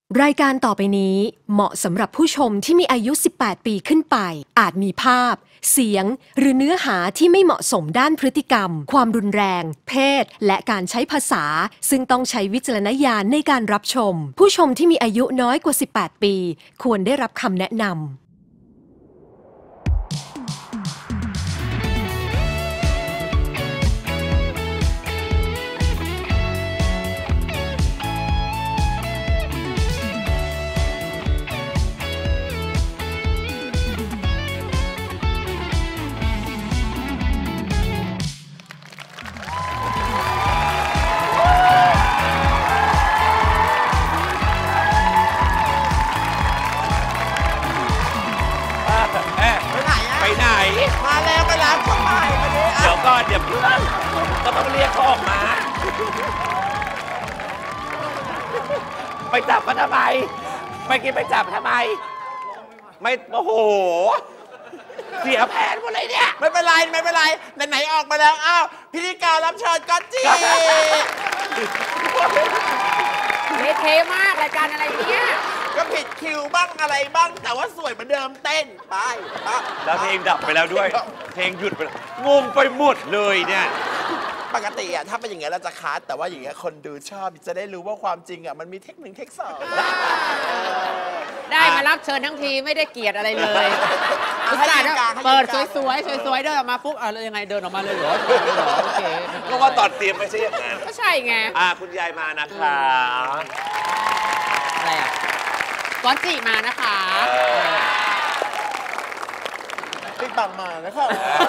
รายการต่อไปนี้เหมาะสำหรับผู้ชมที่มีอายุ 18 ปีขึ้นไป อาจมีภาพ เสียง หรือเนื้อหาที่ไม่เหมาะสมด้านพฤติกรรม ความรุนแรง เพศ และการใช้ภาษา ซึ่งต้องใช้วิจารณญาณในการรับชม ผู้ชมที่มีอายุน้อยกว่า 18 ปี ควรได้รับคำแนะนำมาแล้วไปรับเขาใหม่มาดิเดี๋ยวก่อนเดี๋ยวเพื่อนก็ต้องเรียกเขาออกมาไปจับมันทำไมไปกินไปจับทำไมไม่โอ้โหเสียแผนหมดเลยเนี่ยไม่เป็นไรไม่เป็นไรไหนๆออกมาแล้วอ้าวพิธีการรับเชิญก็จีเทมากรายการอะไรเนี่ยก็ผิดคิวบ้างอะไรบ้างแต่ว่าสวยเหมือนเดิมเต้นไปแล้วเพลงดับไปแล้วด้วยเพลงหยุดไปงงไปหมดเลยเนี่ยปกติอะถ้าเป็นอย่างเงี้ยเราจะคัดแต่ว่าอย่างเงี้ยคนดูชอบจะได้รู้ว่าความจริงอะมันมีเทค1เทค2 ได้มารับเชิญทั้งทีไม่ได้เกียรติอะไรเลยอุตส่าห์เปิดสวยๆเดินออกมาปุ๊บอะไรยังไงเดินออกมาเลยเหรอโอเคก็ว่าตอนเตรียมไม่ใช่อย่างนั้นก็ใช่ไงคุณยายมานะคะอะไรอ่ะก้อนจีมานะคะติ๊กบังมานะคะ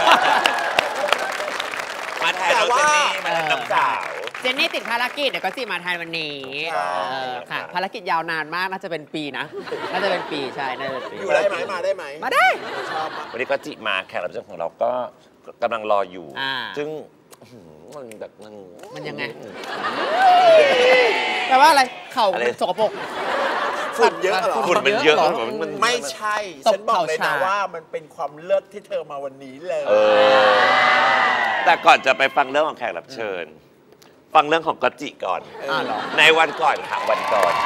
มาแทนน้องเจนนี่มาแทนน้องสาวเจนนี่ติดภารกิจเดี๋ยวก็จีมาแทนวันนี้ค่ะภารกิจยาวนานมากน่าจะเป็นปีนะน่าจะเป็นปีใช่น่าจะเป็นปีอยู่ได้ไหมมาได้ไหมมาได้ชอบวันนี้ก็จิมาแขกรับเชิญของเราก็กำลังรออยู่ซึ่งมันแบบมันยังไงแปลว่าอะไรเข่าสกปรกฝุ่นเยอะเหรอฝุ่นมันเยอะไม่ใช่ฉันบอกเลยนะว่ามันเป็นความเลิศที่เธอมาวันนี้เลยแต่ก่อนจะไปฟังเรื่องของแขกรับเชิญฟังเรื่องของกจิก่อนในวันก่อนค่ะวันก่อน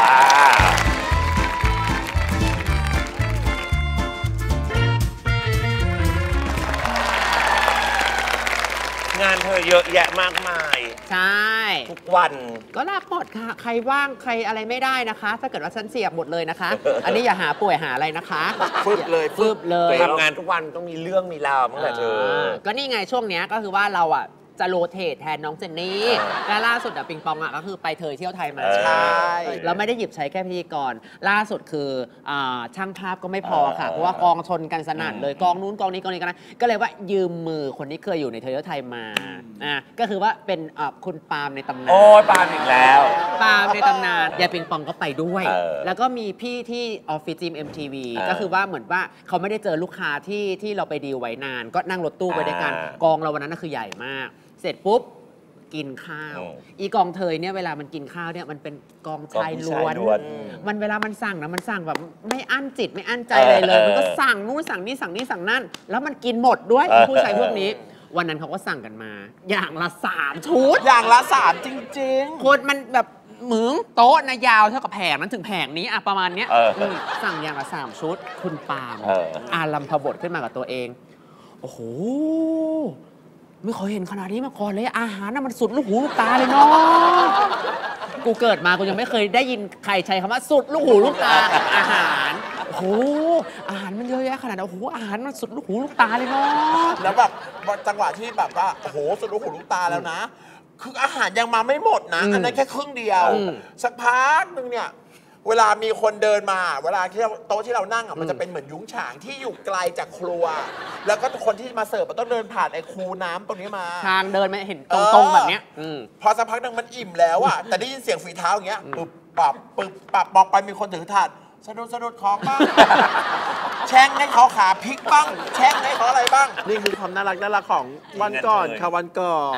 งานเธอเยอะแยะมากมายใช่ทุกวันก็ลากหมดค่ะใครว่างใครอะไรไม่ได้นะคะถ้าเกิดว่าฉันเสียบหมดเลยนะคะอันนี้อย่าหาป่วยหาอะไรนะคะฟึบเลยทำงานทุกวันต้องมีเรื่องมีราวตั้งแต่เธอก็นี่ไงช่วงนี้ก็คือว่าเราอ่ะจะโรเตทแทนน้องเจนนี่และล่าสุดปิงปองก็คือไปเที่ยวไทยมาใช่แล้วไม่ได้หยิบใช้แค่พิธีกรล่าสุดคือช่างภาพก็ไม่พอค่ะเพราะว่ากองชนกันสนั่นเลยกองนู้นกองนี้กองนี้กันนะก็เลยว่ายืมมือคนที่เคยอยู่ในเที่ยวไทยมาก็คือว่าเป็นคุณปาล์มในตำนานโอ้ปาล์มอีกแล้วปาล์มในตำนานยายปิงปองก็ไปด้วยแล้วก็มีพี่ที่ออฟฟิศจิม MTV ก็คือว่าเหมือนว่าเขาไม่ได้เจอลูกค้าที่เราไปดีลไว้นานก็นั่งรถตู้ไปด้วยกันกองเราวันนั้นคือใหญ่มากเสร็จปุ๊บกินข้าวอีกองเทยเนี่ยเวลามันกินข้าวเนี่ยมันเป็นกองชายล้วนมันเวลามันสั่งนะมันสั่งแบบไม่อั้นจิตไม่อั้นใจเลยมันก็สั่งนู่นสั่งนี่สั่งนี่สั่งนั่นแล้วมันกินหมดด้วยผู้ชายพวกนี้วันนั้นเขาก็สั่งกันมาอย่างละ3ชุดอย่างละ3จริงๆคนมันแบบหมึงโต๊ะนะยาวเท่ากับแผงนั้นถึงแผงนี้ประมาณนี้สั่งอย่างละ3ชุดคุณปาล์มอารัมพบทขึ้นมากับตัวเองโอ้โหไม่เคยเห็นขนาดนี้มาก่อนเลยอาหารน่ะมันสุดลูกหูลูกตาเลยเนาะกูเกิดมากูยังไม่เคยได้ยินใครใช้คำว่าสุดลูกหูลูกตาอาหารโอ้โหอาหารมันเยอะแยะขนาดนั้นโอ้โหอาหารมันสุดลูกหูลูกตาเลยเนาะแล้วแบบจังหวะที่แบบว่าโอ้โหสุดลูกหูลูกตาแล้วนะคืออาหารยังมาไม่หมดนะอันนั้นแค่ครึ่งเดียวสักพักนึงเนี่ยเวลามีคนเดินมาเวลาที่โต๊ะที่เรานั่งมันจะเป็นเหมือนยุ้งฉางที่อยู่ไกลจากครัวแล้วก็คนที่มาเสิร์ฟต้องเดินผ่านไอ้คูน้ำตรงนี้มาทางเดินไม่เห็นตรงๆแบบนี้พอสักพักนึงมันอิ่มแล้วอ่ะแต่ได้ยินเสียงฝีเท้าอย่างเงี้ยปึ๊บปับมองไปมีคนถือถาดสะดุดของบ้างแช่งให้เขาขาพลิกบ้างแช่งให้เขาอะไรบ้างนี่คือความน่ารักของวันก่อนค่ะวันก่อน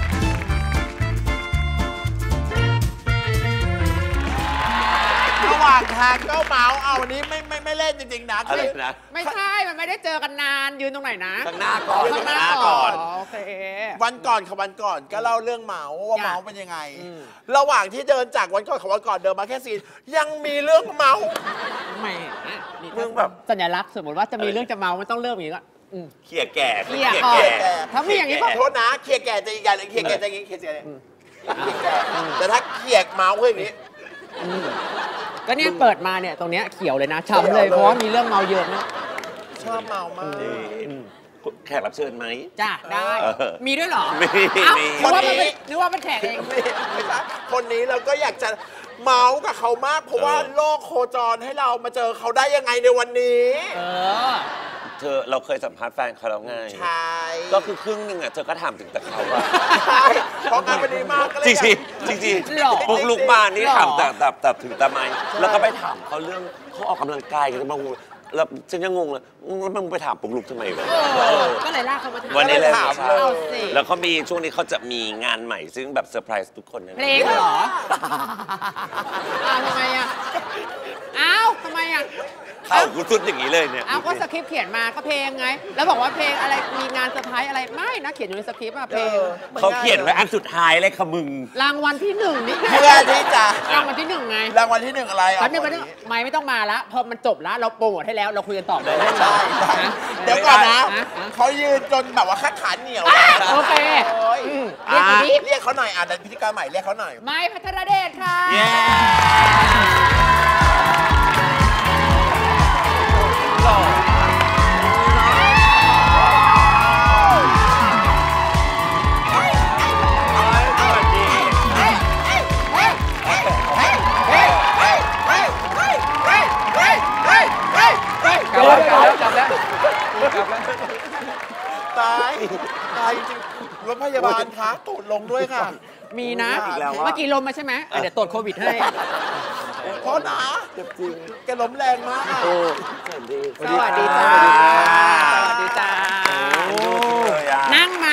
เมื่อวาางทางก็เมาเอาวันนี้ไม่เล่นจริงๆนะอะไรนะไม่ใช่ มันไม่ได้เจอกันนานยืนตรงไหนนะข้างหน้าก่อนข้างหน้าก่อนโอเควันก่อนก็เล่าเรื่องเมาว่าเมาเป็นยังไงระหว่างที่เดินจากวันก่อนเดินมาแค่ซีนยังมีเรื่องเมาไม่เรื่องแบบสัญลักษณ์สมมติว่าจะมีเรื่องจะเมาไม่ต้องเริ่มอย่างนี้ก็เขี่ยแก่ถ้ามีอย่างนี้ก็โทษนะเขี่ยแก่จะอีกอย่างเขี่ยแก่จะอย่างนี้เขี่ยแก่แต่ถ้าเขี่ยเมาคืออย่างนี้ก็เนี่ยเปิดมาเนี่ยตรงเนี้ยเขียวเลยนะช้ำเลยเพราะว่ามีเรื่องเมาเยอะนะชอบเมามากแขกรับเชิญไหมจ้ะได้มีด้วยเหรอมีนึกว่าเป็นแขกเองไม่ใช่คนนี้เราก็อยากจะเมากับเขามากเพราะว่าโลกโคจรให้เรามาเจอเขาได้ยังไงในวันนี้เราเคยสัมภาษณ์แฟนเขาแล้วไงใช่ก็คือครึ่งหนึ่งอ่ะเธอก็ถามถึงแต่เขาอะใช่เพราะงานวันนี้มากก็เลยจริงปุ๊กลุกมานี่ถามแต่ถึงทำไมแล้วก็ไปถามเขาเรื่องเขาออกกำลังกายกันบางแล้วฉันยังงงเลยแล้วมึงไปถามปุ๊กลุกทำไมวะก็เลยลากเขามาถามวันนี้เลยถามเลยแล้วเขามีช่วงนี้เขาจะมีงานใหม่ซึ่งแบบเซอร์ไพรส์ทุกคนเพลงเหรอทำไมอ่ะทำไมอ่ะกูสุดอย่างนี้เลยเนี่ยก็สคริปต์เขียนมาก็เพลงไงแล้วบอกว่าเพลงอะไรมีงานเซอร์ไพรส์อะไรไม่นะเขียนอยู่ในสคริปต์เพลงเขาเขียนไว้อันสุดท้ายเลยค่ะมึงรางวัลที่1นี่เพื่อที่จะรางวัลที่1ไงรางวัลที่1อะไรไม่ต้องมาละพอมันจบแล้วเราโปรโมทให้แล้วเราคุยกันต่อเลยใช่เดี๋ยวก่อนนะเขายืนจนแบบว่าขาเหนียวโอเคเรียกเขาหน่อยแต่พิธีกรใหม่เรียกเขาหน่อยไม้พัทรเดชค่ะตายจริงรถพยาบาลคะตูดลงด้วยค่ะมีนะเมื่อกี้ลมมาใช่ไหมเดี๋ยวตรวจโควิดให้เพราะนะเจ็บจริงแกล้มแรงมากสวัสดีจ้าสวัสดีจ้านั่งไหม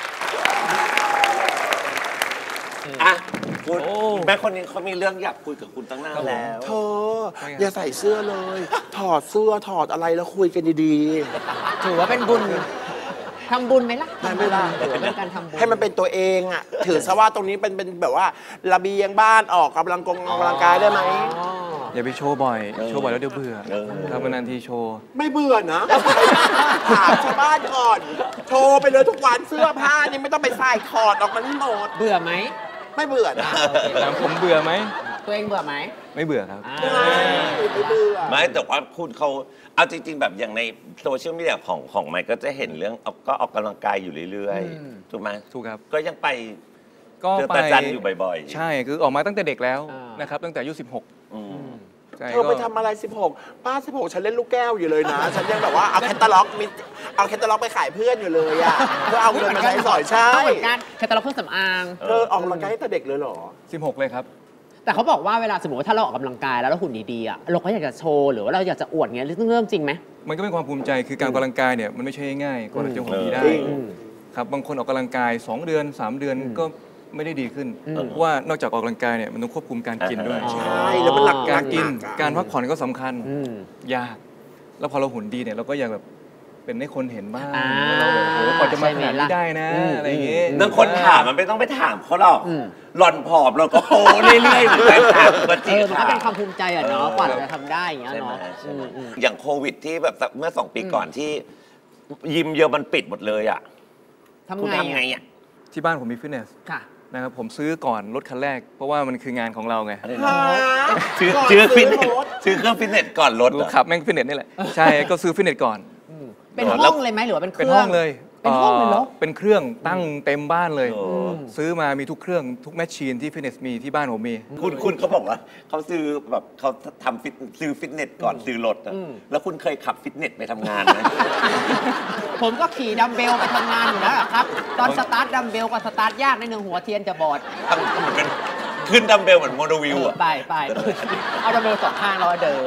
คุณแม่คนนี้เขามีเรื่องอยากคุยกับคุณตั้งนานแล้วเธออย่าใส่เสื้อเลยถอดเสื้อถอดอะไรแล้วคุยกันดีๆถือว่าเป็นบุญทำบุญไหมล่ะไม่ได้เป็นการทำบุญให้มันเป็นตัวเองอ่ะถือซะว่าตรงนี้เป็นแบบว่าระเบียงบ้านออกกำลังกายได้ไหมอย่าไปโชว์บ่อยแล้วเดี๋ยวเบื่อทำนานทีโชว์ไม่เบื่อนะถามชาวบ้านก่อนโชว์ไปเลยทุกวันเสื้อผ้านี่ไม่ต้องไปใส่ถอดออกมาทั้งหมดเบื่อไหมไม่เบื่อนะถามผมเบื่อไหมตัวเองเบื่อไหมไม่เบื่อครับไม่เบื่อไม่แต่ว่าคุณเขาเอาจริงๆแบบอย่างในโซเชียลมีเดียของไมค์ก็จะเห็นเรื่องก็ออกกำลังกายอยู่เรื่อยๆถูกไหมถูกครับก็ยังไปเจอตาจันอยู่บ่อยๆใช่คือออกมาตั้งแต่เด็กแล้วนะครับตั้งแต่อายุ16 เธอไปทำอะไร16ป้า16ฉันเล่นลูกแก้วอยู่เลยนะฉันยังแบบว่าเอาแคตตาล็อกไปขายเพื่อนอยู่เลยอ่ะเพื่อเอาเงินมาใช้สอยใช่เหมือนกันแคตตาล็อกเครื่องสำอางเธอออกกำลังกายตั้งแต่เด็กเลยเหรอ 16เลยครับแต่เขาบอกว่าเวลาสมมติว่าถ้าเราออกกำลังกายแล้วหุ่นดีๆอ่ะเราก็อยากจะโชว์หรือว่าเราอยากจะอวดเงี้ยเรื่องจริงไหมมันก็เป็นความภูมิใจคือการออกกำลังกายเนี่ยมันไม่ใช่ง่ายกว่าจะหุ่นดีได้ครับบางคนออกกำลังกาย2 เดือน3 เดือนก็ไม่ได้ดีขึ้นเพราะว่านอกจากออกกำลังกายเนี่ยมันต้องควบคุมการกินด้วยใช่แล้วมันหลักการกินการพักผ่อนก็สำคัญยากแล้วพอเราหุ่นดีเนี่ยเราก็อยากแบบเป็นให้คนเห็นบ้างเราแบบโอ้กว่าจะมาขนาดนี้ได้นะอะไรอย่างเงี้ยบางคนถามมันไม่ต้องไปถามเขาหรอกหล่อนผอมเราก็โป้เรื่อยๆเหมือนกันมันก็เป็นความภูมิใจอะเนาะกว่าจะทำได้อย่างเงี้ยเนาะอย่างโควิดที่แบบเมื่อ2 ปีก่อนที่ยิมเยอะมันปิดหมดเลยอ่ะทำไงอ่ะที่บ้านผมมีฟิตเนสนะครับผมซื้อก่อนรถคันแรกเพราะว่ามันคืองานของเราไงซื้อเครื่องฟิตเนสก่อนรถขับแม่งฟิตเนสนี่แหละใช่ก็ซื้อฟิตเนสก่อนเป็นห้องเลยไหมหรือว่าเป็นเครื่องเป็นห้องเลยเป็นห้องเลยเหรอเป็นเครื่องตั้งเต็มบ้านเลยซื้อมามีทุกเครื่องทุกแมชชีนที่ฟิตเนสมีที่บ้านผมมีคุณเขาบอกว่าเขาซื้อแบบเขาทำซื้อฟิตเนสก่อนซื้อรถแล้วคุณเคยขับฟิตเนสไปทำงานไหมผมก็ขี่ดัมเบลไปทำงานอยู่แล้วครับตอนสตาร์ทดัมเบลกับสตาร์ทยากในหนึ่งหัวเทียนจะบอดขึ้นดัมเบลเหมือนโมโนวิวอ่ะไปเอาดัมเบล2 ข้างเราเดิน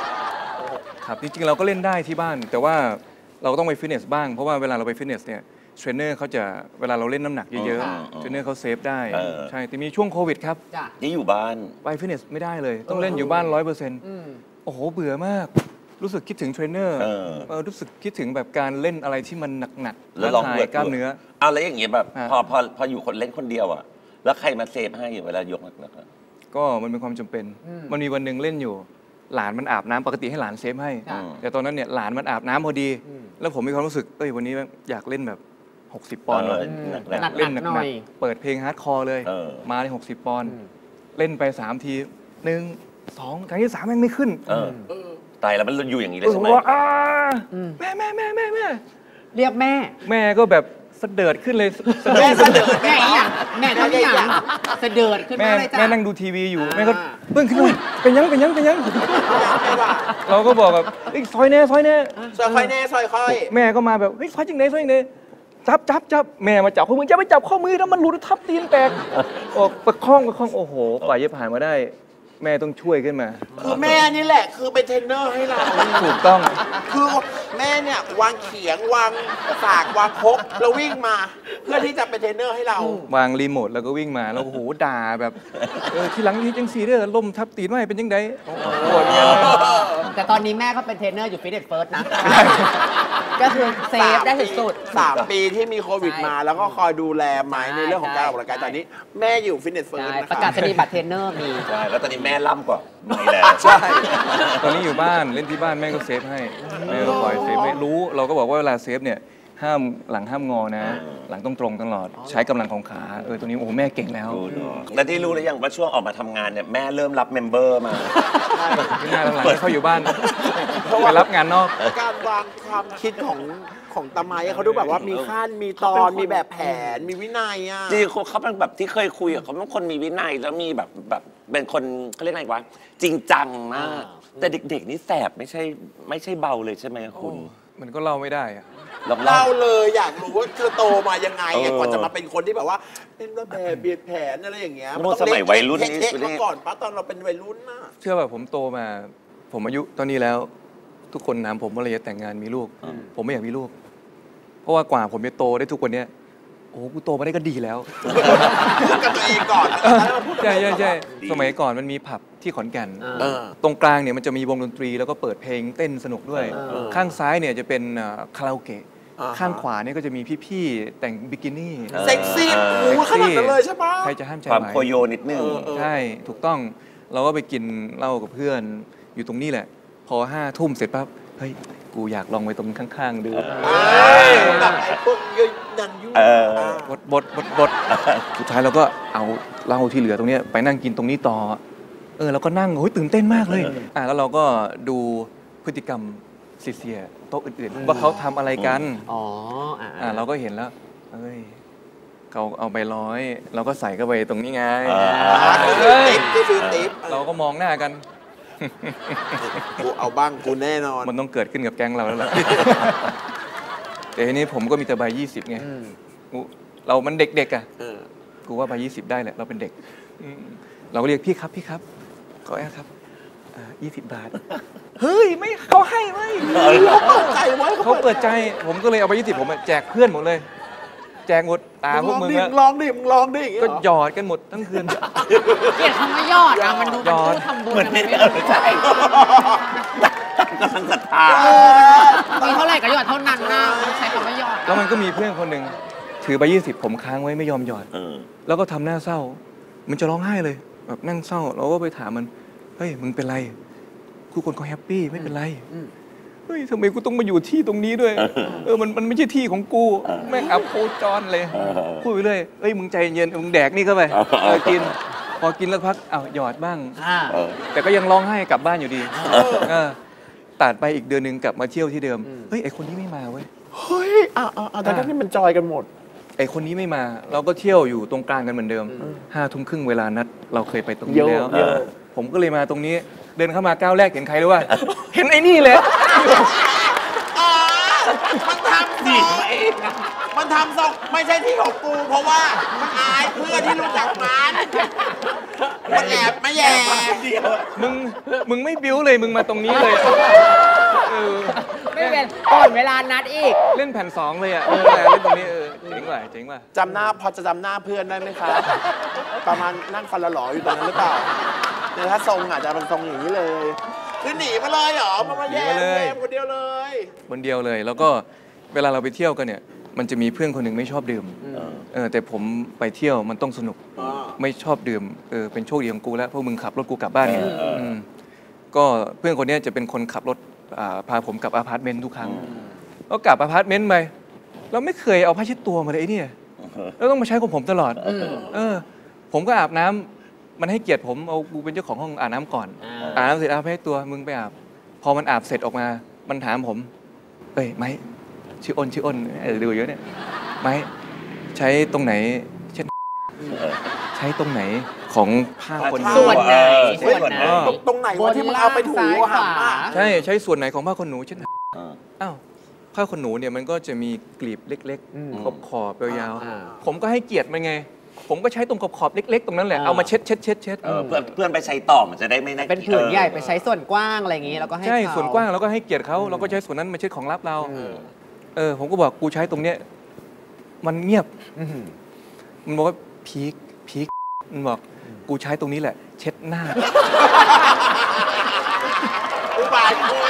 ครับจริงๆเราก็เล่นได้ที่บ้านแต่ว่าเราก็ต้องไปฟิตเนสบ้างเพราะว่าเวลาเราไปฟิตเนสเนี่ยเทรนเนอร์เขาจะเวลาเราเล่นน้ำหนักเยอะๆเทรนเนอร์เขาเซฟได้ใช่แต่มีช่วงโควิดครับนี่อยู่บ้านไปฟิตเนสไม่ได้เลยต้องเล่นอยู่บ้าน 100%โอ้โหเบื่อมากรู้สึกคิดถึงเทรนเนอร์รู้สึกคิดถึงแบบการเล่นอะไรที่มันหนักๆแล้วลองเบื่กล้ามเนื้อเอาแล้วอย่างเงี้ยแบบพออยู่คนเล่นคนเดียวอ่ะแล้วใครมาเซฟให้เวลายกหนักๆก็มันเป็นความจำเป็นมันมีวันหนึ่งเล่นอยู่หลานมันอาบน้ำปกติให้หลานเซฟให้แต่ตอนนั้นเนี่ยหลานมันอาบน้ำพอดีแล้วผมมีความรู้สึกวันนี้อยากเล่นแบบ60 ปอนด์เล่นหนักๆเปิดเพลงฮาร์ดคอร์เลยมาใน60 ปอนด์เล่นไป3 ที1 2 ครั้งที่ 3แม่งไม่ขึ้นตายแล้วมันอยู่อย่างนี้เลยใช่ไหมแม่เรียกแม่ก็แบบเสดิร์ดขึ้นเลยแม่เสดิร์ดแม่อย่างแม่ทำอย่างเสดิร์ดขึ้นมาเลยจ้ะแม่นั่งดูทีวีอยู่แม่ก็เพิ่งขึ้นเป็นยังเราก็บอกแบบซอยแน่แม่ก็มาแบบซอยจริงไหนจับแม่มาจับข้อมือจะไปจับข้อมือแล้วมันหลุดทับตีนแตกออกประคองโอ้โหกว่าจะผ่านมาได้แม่ต้องช่วยขึ้นมาคือแม่นี่แหละคือเป็นเทรนเนอร์ให้เราถูกต้องคือแม่เนี่ยวางเขียงวางสากวางครกแล้ววิ่งมาเพื่อที่จะเป็นเทรนเนอร์ให้เราวางรีโมทแล้วก็วิ่งมาแล้วโอ้โหด่าแบบทีหลังนี้จังสีเด้อล่มทับตีนไว้เป็นยังไงปวดเนี่ยแต่ตอนนี้แม่ก็เป็นเทรนเนอร์อยู่ฟิตเนสเฟิร์สนะก็คือเซฟได้สุด 3 ปีที่มีโควิดมาแล้วก็คอยดูแลไม้ในเรื่องของการออกกำลังกายตอนนี้แม่อยู่ฟิตเนสเฟิร์สประกาศนียบัตรเทรนเนอร์มีใช่แล้วตอนนี้แม่ล่ำกว่าไม่แล้วใช่ตอนนี้อยู่บ้านเล่นที่บ้านแม่ก็เซฟให้แม่ก็คอยเซฟให้รู้เราก็บอกว่าเวลาเซฟเนี่ยหลังห้ามงอนะหลังต้องตรงตลอดใช้กำลังของขาตัวนี้โอ้แม่เก่งแล้วแล้วที่รู้หรือยังว่าช่วงออกมาทำงานเนี่ยแม่เริ่มรับเมมเบอร์มาที่หน้าหลังเขาอยู่บ้านไปรับงานนอกการวางความคิดของตาไม้เขาดูแบบว่ามีขั้นมีตอนมีแบบแผนมีวินัยอ่ะจริงเขาเป็นแบบที่เคยคุยเขาเป็นคนมีวินัยแล้วมีแบบเป็นคนเขาเรียกไงวะจริงจังมากแต่เด็กๆนี่แสบไม่ใช่เบาเลยใช่ไหมคุณมันก็เล่าไม่ได้อะเล่าเลยอยากรู้ว่าเธอโตมายังไงก่อนจะมาเป็นคนที่แบบว่าเป็นระแบบเบียดแผนอะไรอย่างเงี้ยสมัยวัยรุ่นนี่มาก่อนป้าตอนเราเป็นวัยรุ่นน่ะเชื่อป่ะผมโตมาผมอายุตอนนี้แล้วทุกคนถามผมว่าเราจะแต่งงานมีลูกผมไม่อยากมีลูกเพราะว่ากว่าผมจะโตได้ทุกวันนี้โอ้กูโตมาได้ก็ดีแล้วพูดกับตัวเองก่อนใช่สมัยก่อนมันมีผับที่ขอนแก่นตรงกลางเนี่ยมันจะมีวงดนตรีแล้วก็เปิดเพลงเต้นสนุกด้วยข้างซ้ายเนี่ยจะเป็นคาราโอเกะข้างขวาเนี่ยก็จะมีพี่ๆแต่งบิกินี่เซ็กซี่ขนาดนั้นเลยใช่ปะใครจะห้ามใจความโคโยนิดนึงใช่ถูกต้องเราก็ไปกินเหล้ากับเพื่อนอยู่ตรงนี้แหละพอ5 ทุ่มเสร็จปั๊บเฮ้ยกูอยากลองไปตรงข้างๆดูแบบไอ้พวกยืนยันยุ่งบดสุดท้ายเราก็เอาเหล้าที่เหลือตรงนี้ไปนั่งกินตรงนี้ต่อเราก็นั่งโอ้ยตื่นเต้นมากเลยแล้วเราก็ดูพฤติกรรมเสียโต๊ะอื่นๆว่าเขาทำอะไรกันเราก็เห็นแล้วเขาเอาไป100เราก็ใส่เข้าไปตรงนี้ไงติ๊บเราก็มองหน้ากันกูเอาบ้างกูแน่นอนมันต้องเกิดขึ้นกับแก๊งเราแล้วล่ะแต่ทีนี้ผมก็มีแต่ใบ20ไงเรามันเด็กๆอ่ะกูว่าใบ20ได้แหละเราเป็นเด็กเราก็เรียกพี่ครับขอแอร์ครับ20 บาทเฮ้ยไม่เขาให้ไหมเขาเปิดใจผมก็เลยเอาใบ20ผมแจกเพื่อนหมดเลยแจกหมดตาพวกมึงอะลองดิก็หยอดกันหมดทั้งคืนเกลียดคำว่ายอดอะมันดูเป็นทำบุญมันไม่ใช่กำลังศรัทธามีเท่าไหร่ก็หยอดเท่านั้นนะใช้คำว่ายอดแล้วมันก็มีเพื่อนคนหนึ่งถือใบ20ผมค้างไว้ไม่ยอมหยอดแล้วก็ทำหน้าเศร้ามันจะร้องไห้เลยแบบนั่งเศร้าเราก็ไปถามมันเฮ้ยมึงเป็นไรทุกคนก็แฮปปี้ไม่เป็นไรเฮ้ยทำไมกูต้องมาอยู่ที่ตรงนี้ด้วยมันไม่ใช่ที่ของกูแม่งอับโคจรเลยพูดไปเลยเอ้ยมึงใจเย็นมึงแดกนี่เข้าไปกินพอกินแล้วพักหยอดบ้างแต่ก็ยังร้องไห้กลับบ้านอยู่ดีตัดไปอีกเดือนนึงกลับมาเที่ยวที่เดิมเฮ้ยไอคนนี้ไม่มาเว้ยเฮ้ยตอนนั้นนี่มันจอยกันหมดไอคนนี้ไม่มาเราก็เที่ยวอยู่ตรงกลางกันเหมือนเดิม5 ทุ่มครึ่งเวลานัดเราเคยไปตรงนี้แล้วผมก็เลยมาตรงนี้เดินเข้ามาก้าวแรกเห็นใครรู้ว่าเห็นไอ้นี่เลยมันทำส่งไม่ใช่ที่ของกูเพราะว่ามันอายเพื่อนที่รู้จักมันแอบไม่แย่มึงไม่บิ้วเลยมึงมาตรงนี้เลยไม่เป็นก่อนเวลานัดอีกเล่นแผ่น2เลยอ่ะแต่เล่นตรงนี้เจ๋งว่ะเจ๋งว่ะจำหน้าพอจะจำหน้าเพื่อนได้ไหมครับ ประมาณนั่งฟันหล่อๆอยู่ตรงนั้นหรือเปล่าเนี่ยถ้าทรงอาจจะเป็นทรงอย่างนี้เลยคือหนีมาเลยเหรอมาแย่คนเดียวเลยคนเดียวเลยแล้วก็เวลาเราไปเที่ยวกันเนี่ยมันจะมีเพื่อนคนหนึ่งไม่ชอบดื่มแต่ผมไปเที่ยวมันต้องสนุกไม่ชอบดื่มเป็นโชคดีของกูแล้วพวกมึงขับรถกูกลับบ้านไงก็เพื่อนคนนี้จะเป็นคนขับรถพาผมกลับอพาร์ตเมนต์ทุกครั้งก็กลับอพาร์ตเมนต์ไปเราไม่เคยเอาผ้าเช็ดตัวมาเลยไอ้เนี่ยแล้วต้องมาใช้ของผมตลอดผมก็อาบน้ำมันให้เกียรติผมเอากูเป็นเจ้าของห้องอาบน้ำก่อนอาบน้ำเสร็จอาบให้ตัวมึงไปอาบพอมันอาบเสร็จออกมามันถามผมเอ้ยไม่ชื่ออ้นดูเยอะเนี่ยไม่ใช้ตรงไหนเช็ดใช้ตรงไหนของผ้าคนหนูส่วนไหนตรงไหนวะที่มึงเอาไปถูหางอ่ะใช้ส่วนไหนของผ้าขนหนูเช่นอ้าวผ้าขนหนูเนี่ยมันก็จะมีกลีบเล็กๆขอบยาวๆผมก็ให้เกียรติมันไงผมก็ใช้ตรงขอบเล็กๆตรงนั้นแหละเอามาเช็ดเพื่อนไปใช้ต่อมันจะได้ไม่น่าเกลียดเป็นผืนใหญ่ไปใช้ส่วนกว้างอะไรอย่างนี้แล้วก็ให้ใช่ส่วนกว้างเราก็ให้เกียรติเขาเราก็ใช้ส่วนนั้นมาเช็ดของลับเราผมก็บอกกูใช้ตรงเนี้ยมันเงียบมันบอกว่าพีคมันบอกกูใช้ตรงนี้แหละเช็ดหน้าอุบายคน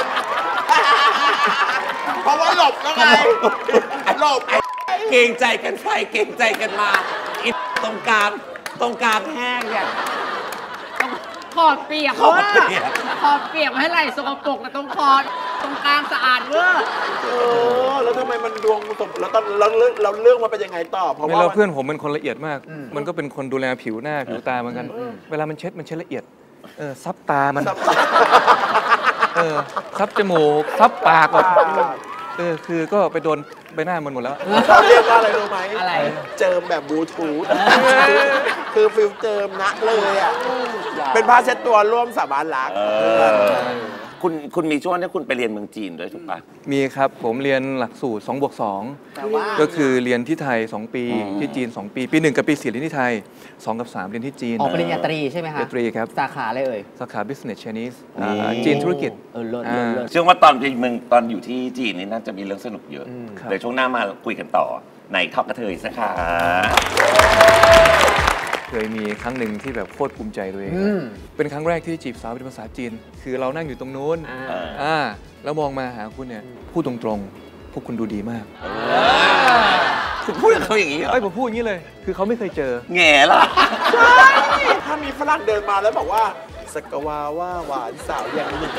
เพราะว่าหลบแล้วไงหลบเกรงใจกันไปเกรงใจกันมาตรงกลางแห้งเนี่ยขอดเปียกว่าขอดเปียกมาให้ไหล่สกปรกแต่ตรงคอตรงกลางสะอาดเวอร์แล้วทำไมมันดวงตกแล้วตอนเราเรื่องมันเป็นยังไงต่อเพราะว่าเพื่อนผมเป็นคนละเอียดมากมันก็เป็นคนดูแลผิวหน้าผิวตาเหมือนกันเวลามันเช็ดละเอียดซับตามันซับจมูกซับปากแบบคือก็ไปโดนใบหน้ามันหมดแล้วเขาเรียกว่าอะไรรู้ไหมอะไรเจิมแบบบลูทูธคือฟิลเจิมนะเลยอ่ะเป็นผ้าเช็ดตัวร่วมสาบานรักคุณมีช่วงที่คุณไปเรียนเมืองจีนด้วยถูกปะมีครับผมเรียนหลักสูตร2+2ก็คือเรียนที่ไทย2ปีที่จีน2ปีปี1กับปี4เรียนที่ไทย2กับ3เรียนที่จีนปริญญาตรีใช่ไหมคะปริญญาตรีครับสาขาอะไรสาขา Business Chinese จีนธุรกิจเชื่อว่าตอนอยู่ที่จีนนี่น่าจะมีเรื่องสนุกเยอะเดี๋ยวช่วงหน้ามาคุยกันต่อในท็อกกระเทยสักค่ะเคยมีครั้งหนึ่งที่แบบโคตรภูมิใจตัวเองเป็นครั้งแรกที่จีบสาวเป็นภาษาจีนคือเรานั่งอยู่ตรงนู้นแล้วมองมาหาคุณเนี่ยพูดตรงๆพวกคุณดูดีมากคุณพูดกับเขาอย่างนี้เหรอผมพูดอย่างนี้เลยคือเขาไม่เคยเจอแง่ล่ะถ้ามีฝรั่งเดินมาแล้วบอกว่าสกวาว่าหวานสาวอย่างนี้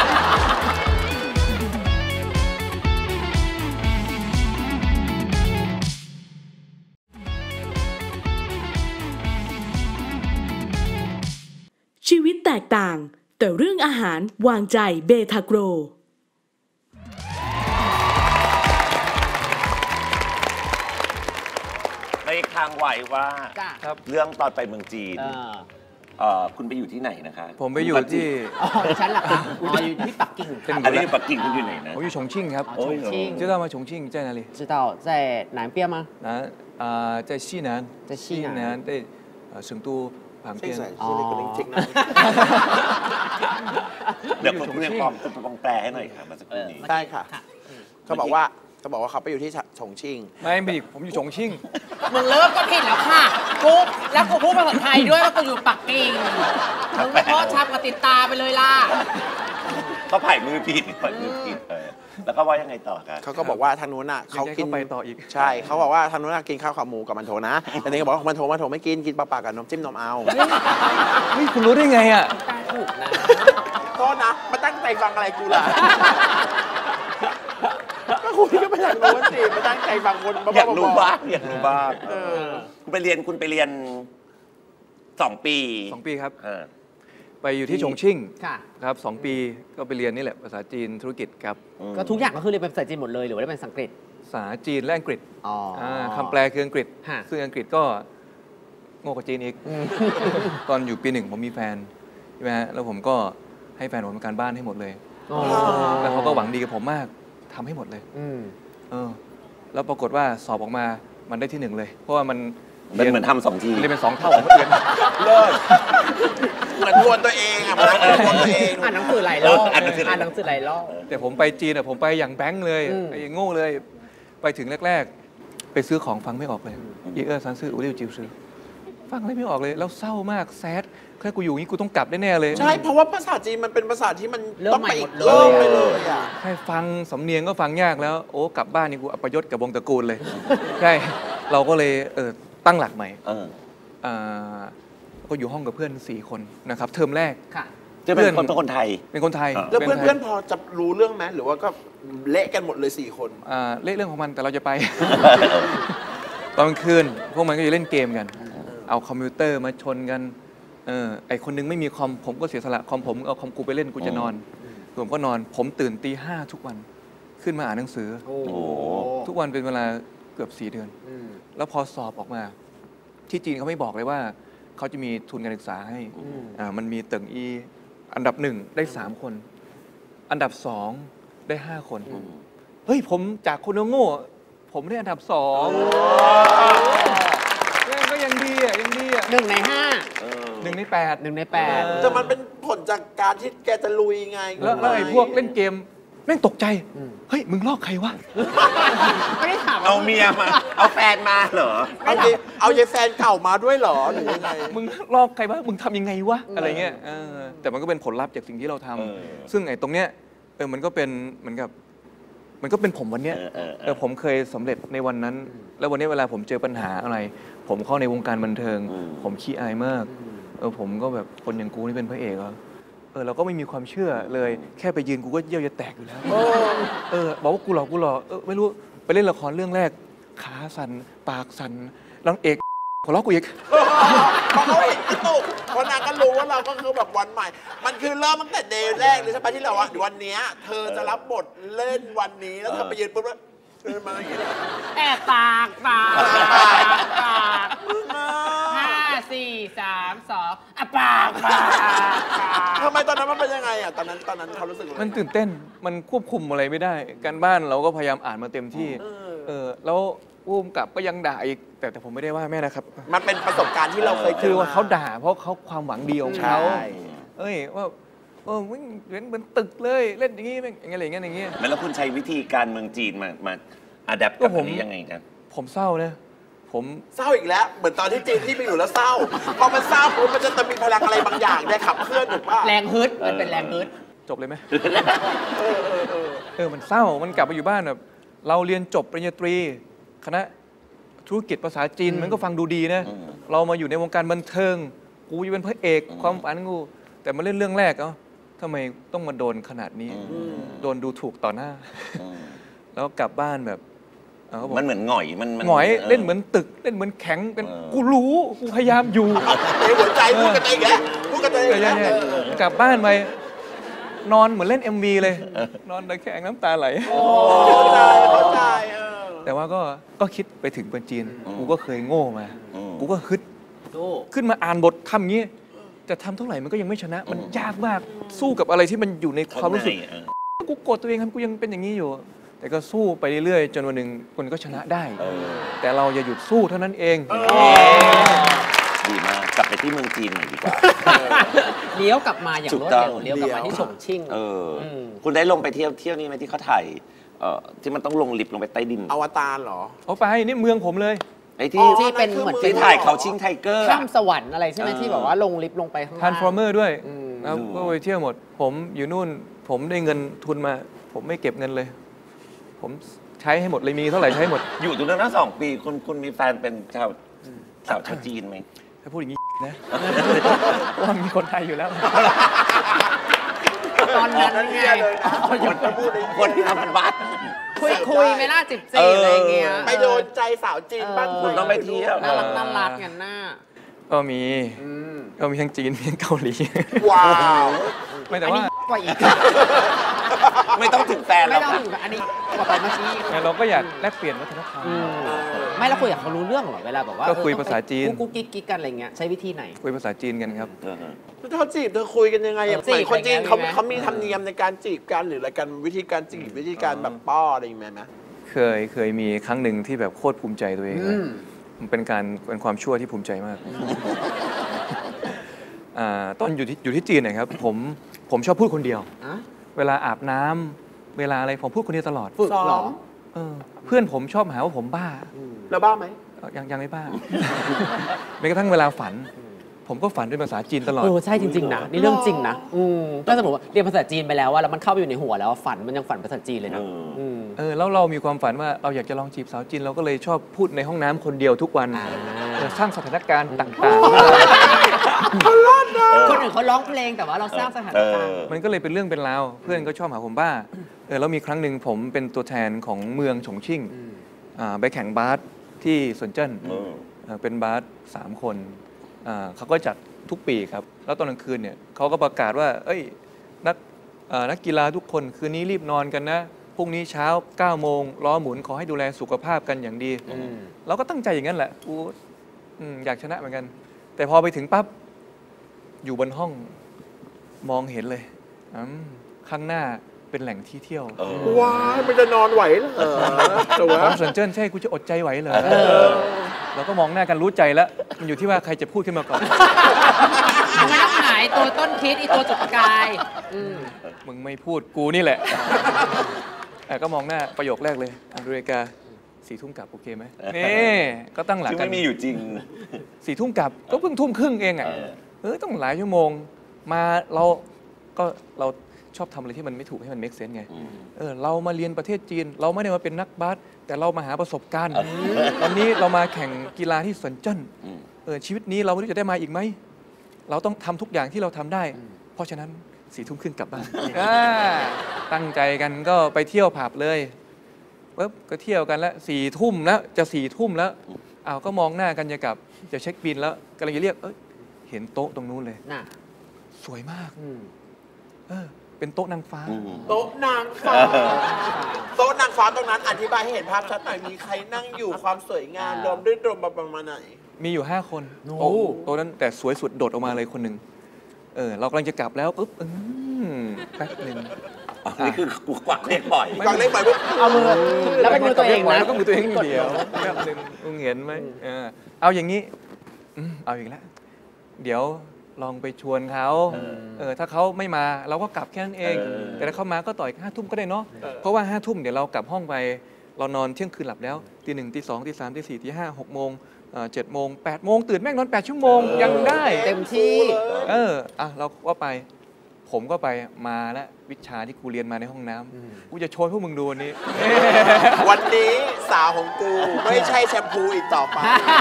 ชีวิตแตกต่างแต่เรื่องอาหารวางใจเบทาโกรในค้างไว้ว่าเรื่องตอนไปเมืองจีนคุณไปอยู่ที่ไหนนะคะผมไปอยู่ที่ฉันหลักอยู่ที่ปักกิ่งอันนี้ปักกิ่งคุณอยู่ไหนนะผมอยู่ฉงชิ่งครับฉงชิ่ง知道吗重庆在哪里知道在南边吗在西南在西南在成都旁边เดี๋ยวผมเรียนความแปลให้หน่อยค่ะมาสักครู่นี้ได้ค่ะเขาบอกว่าเขาไปอยู่ที่ฉงชิ่งไม่ผมอยู่ฉงชิ่งมึงเลิกก็ผิดแล้วค่ะกูแล้วกูพูดภาษาไทยด้วยว่ากูอยู่ปักกิ่งมึงไม่พอชับกับติดตาไปเลยล่ะเขาผ่ายมือผิดแล้วก็ว่ายังไงต่อครับเขาก็บอกว่าทางนู้นน่ะเขากินไปต่ออีกใช่เขาบอกว่าทางนู้นน่ะกินข้าวขาหมูกับมันโถนะแต่นี่ก็บอกว่ามันโถไม่กินปลาปากกับนมจิ้มนมเอานี่คุณรู้ได้ไงอ่ะถูกนะโทษนะมาตั้งใจฟังอะไรกูล่ะก็คุยก็ไปทางโน้นสิมาตั้งใจฟังคนอยากรู้บ้างคุณไปเรียน2 ปีครับไปอยู่ที่ฉงชิ่งครับ2 ปีก็ไปเรียนนี่แหละภาษาจีนธุรกิจครับก็ทุกอย่างก็คือเรียนเป็นภาษาจีนหมดเลยหรือว่าเป็นภาษาอังกฤษภาษาจีนและอังกฤษคำแปลคืออังกฤษซึ่งอังกฤษก็โง่กว่าจีนอีกตอนอยู่ปี1ผมมีแฟนใช่ไหมฮะแล้วผมก็ให้แฟนผมทำการบ้านให้หมดเลยแล้วเขาก็หวังดีกับผมมากทำให้หมดเลยแล้วปรากฏว่าสอบออกมามันได้ที่1เลยเพราะว่ามันเป็นเหมือนทำ2 ทีเรียนเป็น2 เท่าของเมื่อเดือนเลิศเหมือนทวนตัวเองอะมานั่งทวนตัวเองอ่านหนังสือหลายรอบอ่านหนังสือหลายรอบแต่ผมไปจีนอะผมไปอย่างแบงค์เลยไอ้โง่เลยไปถึงแรกๆไปซื้อของฟังไม่ออกเลยอีเออซันซื่ออูเรียวจิวซื้อฟังอะไรไม่ออกเลยแล้วเศร้ามากแซดแค่กูอยู่งี้กูต้องกลับแน่ๆเลยใช่เพราะว่าภาษาจีนมันเป็นภาษาที่มันเริ่มต้องไปอีกใหม่หมดเลยเริ่มไปเลยอะแค่ฟังสำเนียงก็ฟังยากแล้วโอ้กลับบ้านนี่กูอัปยศกับวงตระกูลเลย ใช่เราก็เลยตั้งหลักใหม่ก็อยู่ห้องกับเพื่อน4 คนนะครับเทอมแรกค่ะจะเป็นคนไทยเป็นคนไทยแล้วป็เพื่ไทยอนๆพอจะรู้เรื่องไหมหรือว่าก็เละกันหมดเลย4 คนเละเรื่องของมันแต่เราจะไป ตอนกลางคืนพวกมันก็จะเล่นเกมกัน เอาคอมพิวเตอร์มาชนกันไอคนนึงไม่มีคอมผมก็เสียสละคอมผมเอาคอมกูไปเล่นกูจะนอนผมก็นอนผมตื่นตี 5ทุกวันขึ้นมาอ่านหนังสือทุกวันเป็นเวลาเกือบ4 เดือนแล้วพอสอบออกมาที่จีนเขาไม่บอกเลยว่าเขาจะมีทุนการศึกษาให้มันมีเติ่งอีอันดับ1ได้3 คนอันดับ2ได้5 คนเฮ้ยผมจากคนโง่ผมได้อันดับ2ก็ยังดีอ่ะยังดีอ่ะ 1 ใน 5 1 ใน 8 1 ใน 8 แต่มันเป็นผลจากการที่แกจะลุยไงแล้วไอ้พวกเล่นเกมแม่งตกใจเฮ้ยมึงลอกใครวะไม่ได้ถามเอาเมียมาเอาแฟนมาเหรอเอาเยแฟนเก่ามาด้วยเหรอหรือยังไงมึงลอกใครวะมึงทำยังไงวะอะไรเงี้ยแต่มันก็เป็นผลลัพธ์จากสิ่งที่เราทำซึ่งไอ้ตรงเนี้ยมันก็เป็นเหมือนกับมันก็เป็นผมวันเนี้ยผมเคยสำเร็จในวันนั้น แล้ววันนี้เวลาผมเจอปัญหาอะไร ผมเข้าในวงการบันเทิงผมขี้อายมากผมก็แบบคนอย่างกูนี่เป็นพระเอกเหรอเราก็ไม่มีความเชื่อเลยแค่ไปยืนกูก็เยี่ยวจะแตกอยู่แล้วบอกว่ากูหลอกไม่รู้ไปเล่นละครเรื่องแรกขาสั่นปากสั่นนางเอกขอร้องกูอีกเพราะเขาเห็นกระตุกเพราะนางก็รู้ว่าเราก็คือแบบวันใหม่ มันคือเริ่มตั้งแต่เดย์แรกเลยใช่ไหมที่เราว่าวันนี้เธอจะรับบทเล่นวันนี้แล้วเธอไปยืนปุ๊บแล้วเดินมาอย่างนี้แอบปาก5 4 3 2ปากทำไมตอนนั้นมันเป็นยังไงอ่ะตอนนั้นเขารู้สึกมันตื่นเต้นมันควบคุมอะไรไม่ได้การบ้านเราก็พยายามอ่านมาเต็มที่แล้วผู้กำกับก็ยังด่าอีกแต่ผมไม่ได้ว่าแม่นะครับมันเป็นประสบการณ์ที่เราเคยเจคืออว่าเขาด่าเพราะเขาความหวังดีของเขาว่ามึงเหมือนตึกเลยเล่นอย่างงี้อย่างเงี้ยอย่างเงี้ยแล้วคุณใช้วิธีการเมืองจีนมาอัดแอปกับอันนี้ยังไงกันผมเศร้านะผมเศร้าอีกแล้วเหมือนตอนที่จีนที่ไปอยู่แล้วเศร้าพอมันเศร้าปุ๊บมันจะมีพลังอะไรบางอย่างได้ขับเคลื่อนถูกป่ะแรงฮึดมันเป็นแรงฮึดจบเลยไหมมันเศร้ามันกลับไปอยู่บ้านแบบเราเรียนจบปริญญาตรีคณะธุรกิจภาษาจีนมันก็ฟังดูดีนะเรามาอยู่ในวงการบันเทิงกูจะเป็นพระเอกความฝันกูแต่มาเล่นเรื่องแรกทำไมต้องมาโดนขนาดนี้โดนดูถูกต่อหน้าแล้วกลับบ้านแบบมันเหมือนหงอยมันหงอยเล่นเหมือนตึกเล่นเหมือนแข็งเป็นกูรู้กูพยายามอยู่ในหัวใจพูดกันเองแกพูดกันเองกลับบ้านไปนอนเหมือนเล่น MV เลยนอนตะแคงน้ำตาไหลเข้าใจแต่ว่าก็คิดไปถึงคนจีนกูก็เคยโง่มากูก็ฮึดขึ้นมาอ่านบททำงี้จะทำเท่าไหร่มันก็ยังไม่ชนะมันยากมากสู้กับอะไรที่มันอยู่ในความรู้สึกกูโกรธตัวเองครับกูยังเป็นอย่างนี้อยู่แต่ก็สู้ไปเรื่อยๆจนวันหนึ่งคนก็ชนะได้แต่เราอย่าหยุดสู้เท่านั้นเองดีมากกลับไปที่เมืองจีนหน่อยดีกว่าเลี้ยวกลับมาอย่างรวดเร็วเลี้ยวกลับมาที่ฉงชิ่งคุณได้ลงไปเที่ยวนี้ไหมที่เขาถ่ายที่มันต้องลงลิฟต์ลงไปใต้ดินอวตารเหรอเอาไปนี่เมืองผมเลยไอ้ที่เป็นเหมือนที่ถ่ายเขาชิงไทเกอร์ข้ามสวรรค์อะไรใช่ไหมที่แบบว่าลงลิฟต์ลงไปข้างล่าง Transformer ด้วยแล้วก็ไปเที่ยวหมดผมอยู่นู่นผมได้เงินทุนมาผมไม่เก็บเงินเลยผมใช้ให้หมดเลยมีเท่าไหร่ใช้หมดอยู่ตรงนั้น2 ปีคุณมีแฟนเป็นชาวจีนไหมถ้าพูดอย่างนี้นะว่ามีคนไทยอยู่แล้วตอนนั้นไงคนที่ทำเป็นบ้านคุยไม่น่าจีบอะไรเงี้ยไปโดนใจสาวจีนบ้างคุณต้องไปเที่ยวน่ารักกันหน้าก็มีทั้งจีนมีทั้งเกาหลีว้าวไม่แต่ว่ากว่าอีกไม่ต้องถึงแฟนไม่ต้องถึงอันนี้กว่าไปเมื่อกี้เราก็อยากแลกเปลี่ยนวัฒนธรรมไม่แล้วคุยกับเขารู้เรื่องหรอเวลาแบบว่าก็คุยภาษาจีนกุ๊กกิ๊กกันอะไรเงี้ยใช้วิธีไหนคุยภาษาจีนกันครับเธอจีบเธอคุยกันยังไงคนจีนเขามีธรรมเนียมในการจีบกันหรืออะไรกันวิธีการจีบวิธีการแบบป้ออะไรอย่างเงี้ยไหมเคยมีครั้งหนึ่งที่แบบโคตรภูมิใจตัวเองเลยมันเป็นความชั่วที่ภูมิใจมากตอนอยู่ที่จีนนะครับผมชอบพูดคนเดียวเวลาอาบน้ำเวลาอะไรผมพูดคนเดียวตลอดฝึกหรอเพื่อนผมชอบหาว่าผมบ้าแล้วบ้าไหมยังไม่บ้าแม้กระทั่งเวลาฝันผมก็ฝันเป็นภาษาจีนตลอดใช่จริงๆนะนี่เรื่องจริงนะถ้าสมมติว่าเรียนภาษาจีนไปแล้วว่าแล้วมันเข้าไปอยู่ในหัวแล้วฝันมันยังฝันภาษาจีนเลยนะแล้วเรามีความฝันว่าเราอยากจะลองจีบสาวจีนเราก็เลยชอบพูดในห้องน้ำคนเดียวทุกวันสร้างสถานการณ์ต่างๆคนอื่นเขาร้องเพลงแต่ว่าเราสร้างสถานการณ์มันก็เลยเป็นเรื่องเป็นราวเพื่อนก็ชอบหาผมบ้าแล้วมีครั้งหนึ่งผมเป็นตัวแทนของเมืองฉงชิ่งไปแข่งบาสที่สวนเจิ้นเป็นบาส3 คนเขาก็จัดทุกปีครับแล้วตอนกลางคืนเนี่ยเขาก็ประกาศว่านักกีฬาทุกคนคืนนี้รีบนอนกันนะพรุ่งนี้เช้า9 โมงล้อหมุนขอให้ดูแลสุขภาพกันอย่างดีเราก็ตั้งใจอย่างนั้นแหละอยากชนะเหมือนกันแต่พอไปถึงปั๊บอยู่บนห้องมองเห็นเลยข้างหน้าเป็นแหล่งที่เที่ยวว้ายมันจะนอนไหวเหรอของสวนเจิ้นใช่กูจะอดใจไหวเหรอเราก็มองหน้ากันรู้ใจแล้วมันอยู่ที่ว่าใครจะพูดขึ้นมาก่อนมันต้องหายตัวต้นคิดอีตัวจุดประกายมึงไม่พูดกูนี่แหละก็มองหน้าประโยคแรกเลยดูนาฬิกา4 ทุ่มกลับโอเคไหมนี่ก็ตั้งหลักกันไม่มีอยู่จริง 4 ทุ่มกลับก็เพิ่งทุ่มครึ่งเองต้องหลายชั่วโมงมาเราชอบทำอะไรที่มันไม่ถูกให้มัน make sense ไงเรามาเรียนประเทศจีนเราไม่ได้มาเป็นนักบาสแต่เรามาหาประสบการณ์ตอนนี้เรามาแข่งกีฬาที่สวนเจิ้นชีวิตนี้เราไม่รู้จะได้มาอีกไหมเราต้องทำทุกอย่างที่เราทำได้เพราะฉะนั้น4 ทุ่มครึ่งกลับบ้านตั้งใจกันก็ไปเที่ยวผับเลยก็เที่ยวกันแล้ว4 ทุ่มแล้วจะ4 ทุ่มแล้วก็มองหน้ากันจะกลับจะเช็คบิลแล้วกำลังจะเรียกเห็นโต๊ะตรงนู้นเลยสวยมากเป็นโต๊ะนางฟ้าโต๊ะนางฟ้าโต๊ะนางฟ้าตรงนั้นอธิบายให้เห็นภาพชัดหน่อยมีใครนั่งอยู่ความสวยงามรวมด้วยรวมประมาณไหนมีอยู่5 คนโต๊ะนั้นแต่สวยสุดโดดออกมาเลยคนหนึ่งเรากำลังจะกลับแล้วปุ๊บแป๊บนึงนี่คือกูกวักเล็กบ่อยกวักเล็กบ่อยปุ๊บเอามือแล้วเป็นมือตัวเองนะแล้วก็มือตัวเองเดียวแป๊บนึงมึงเห็นไหมเอาอย่างนี้เอาอีกแล้วเดี๋ยวลองไปชวนเขาถ้าเขาไม่มาเราก็กลับแค่นั้นเองแต่ถ้าเขามาก็ต่อย5 ทุ่มก็ได้เนาะเพราะว่า5 ทุ่มเดี๋ยวเรากลับห้องไปเรานอนเที่ยงคืนหลับแล้วตี 1 ตี 2 ตี 3 ตี 4 ตี 5 6 โมง7 โมง 8 โมงตื่นแม่งนอน8 ชั่วโมงยังได้เต็มที่เราก็ไปผมก็ไปมาแล้ววิชาที่กูเรียนมาในห้องน้ำกูจะโชว์พวกมึงดูวันนี้วันนี้สาวของกูไม่ใช่แชมพูอีกต่อไป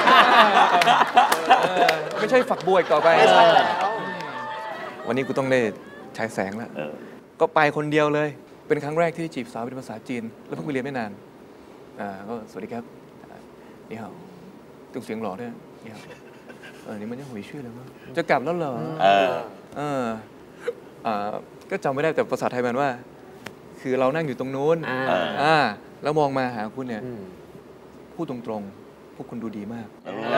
ไม่ใช่ฝักบัวอีกต่อไปไม่ใช่แล้ววันนี้กูต้องได้ฉายแสงแล้วก็ไปคนเดียวเลยเป็นครั้งแรกที่จีบสาวเป็นภาษาจีนแล้วเพิ่งไปเรียนไม่นานก็สวัสดีครับนี่เหรอต้องเสียงหล่อด้วยนี่เหรอนี่มันยังหุยชื่อเลยมั้งจะกลับแล้วเหรอก็จำไม่ได้แต่ภาษาไทยมันว่าคือเรานั่งอยู่ตรงนู้นแล้วมองมาหาคุณเนี่ยพูดตรงๆพวกคุณดูดีมาก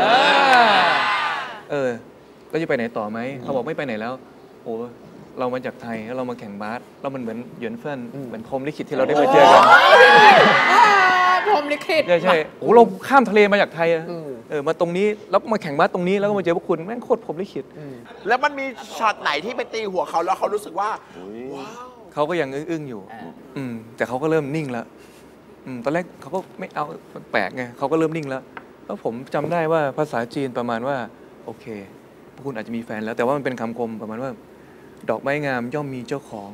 แล้วจะไปไหนต่อไหมเขาบอกไม่ไปไหนแล้วโอ้เรามาจากไทยแล้วเรามาแข่งบาสเรามันเหมือนเหยินเฟินเหมือนพรหมลิขิตที่เราได้ไปเจอกันพรหมลิขิตใช่โอ้เราข้ามทะเลมาจากไทยมาตรงนี้แล้วมาแข่งบาสตรงนี้แล้วก็มาเจอพวกคุณแม่งโคตรพรหมลิขิตแล้วมันมีช็อตไหนที่ไปตีหัวเขาแล้วเขารู้สึกว่าว้าวเขาก็ยังอึ้งๆอยู่แต่เขาก็เริ่มนิ่งแล้วตอนแรกเขาก็ไม่เอาแปลกไงเขาก็เริ่มนิ่งแล้วผมจำได้ว่าภาษาจีนประมาณว่าโอเคพวกคุณอาจจะมีแฟนแล้วแต่ว่ามันเป็นคำคมประมาณว่าดอกไม้งามย่อมมีเจ้าของ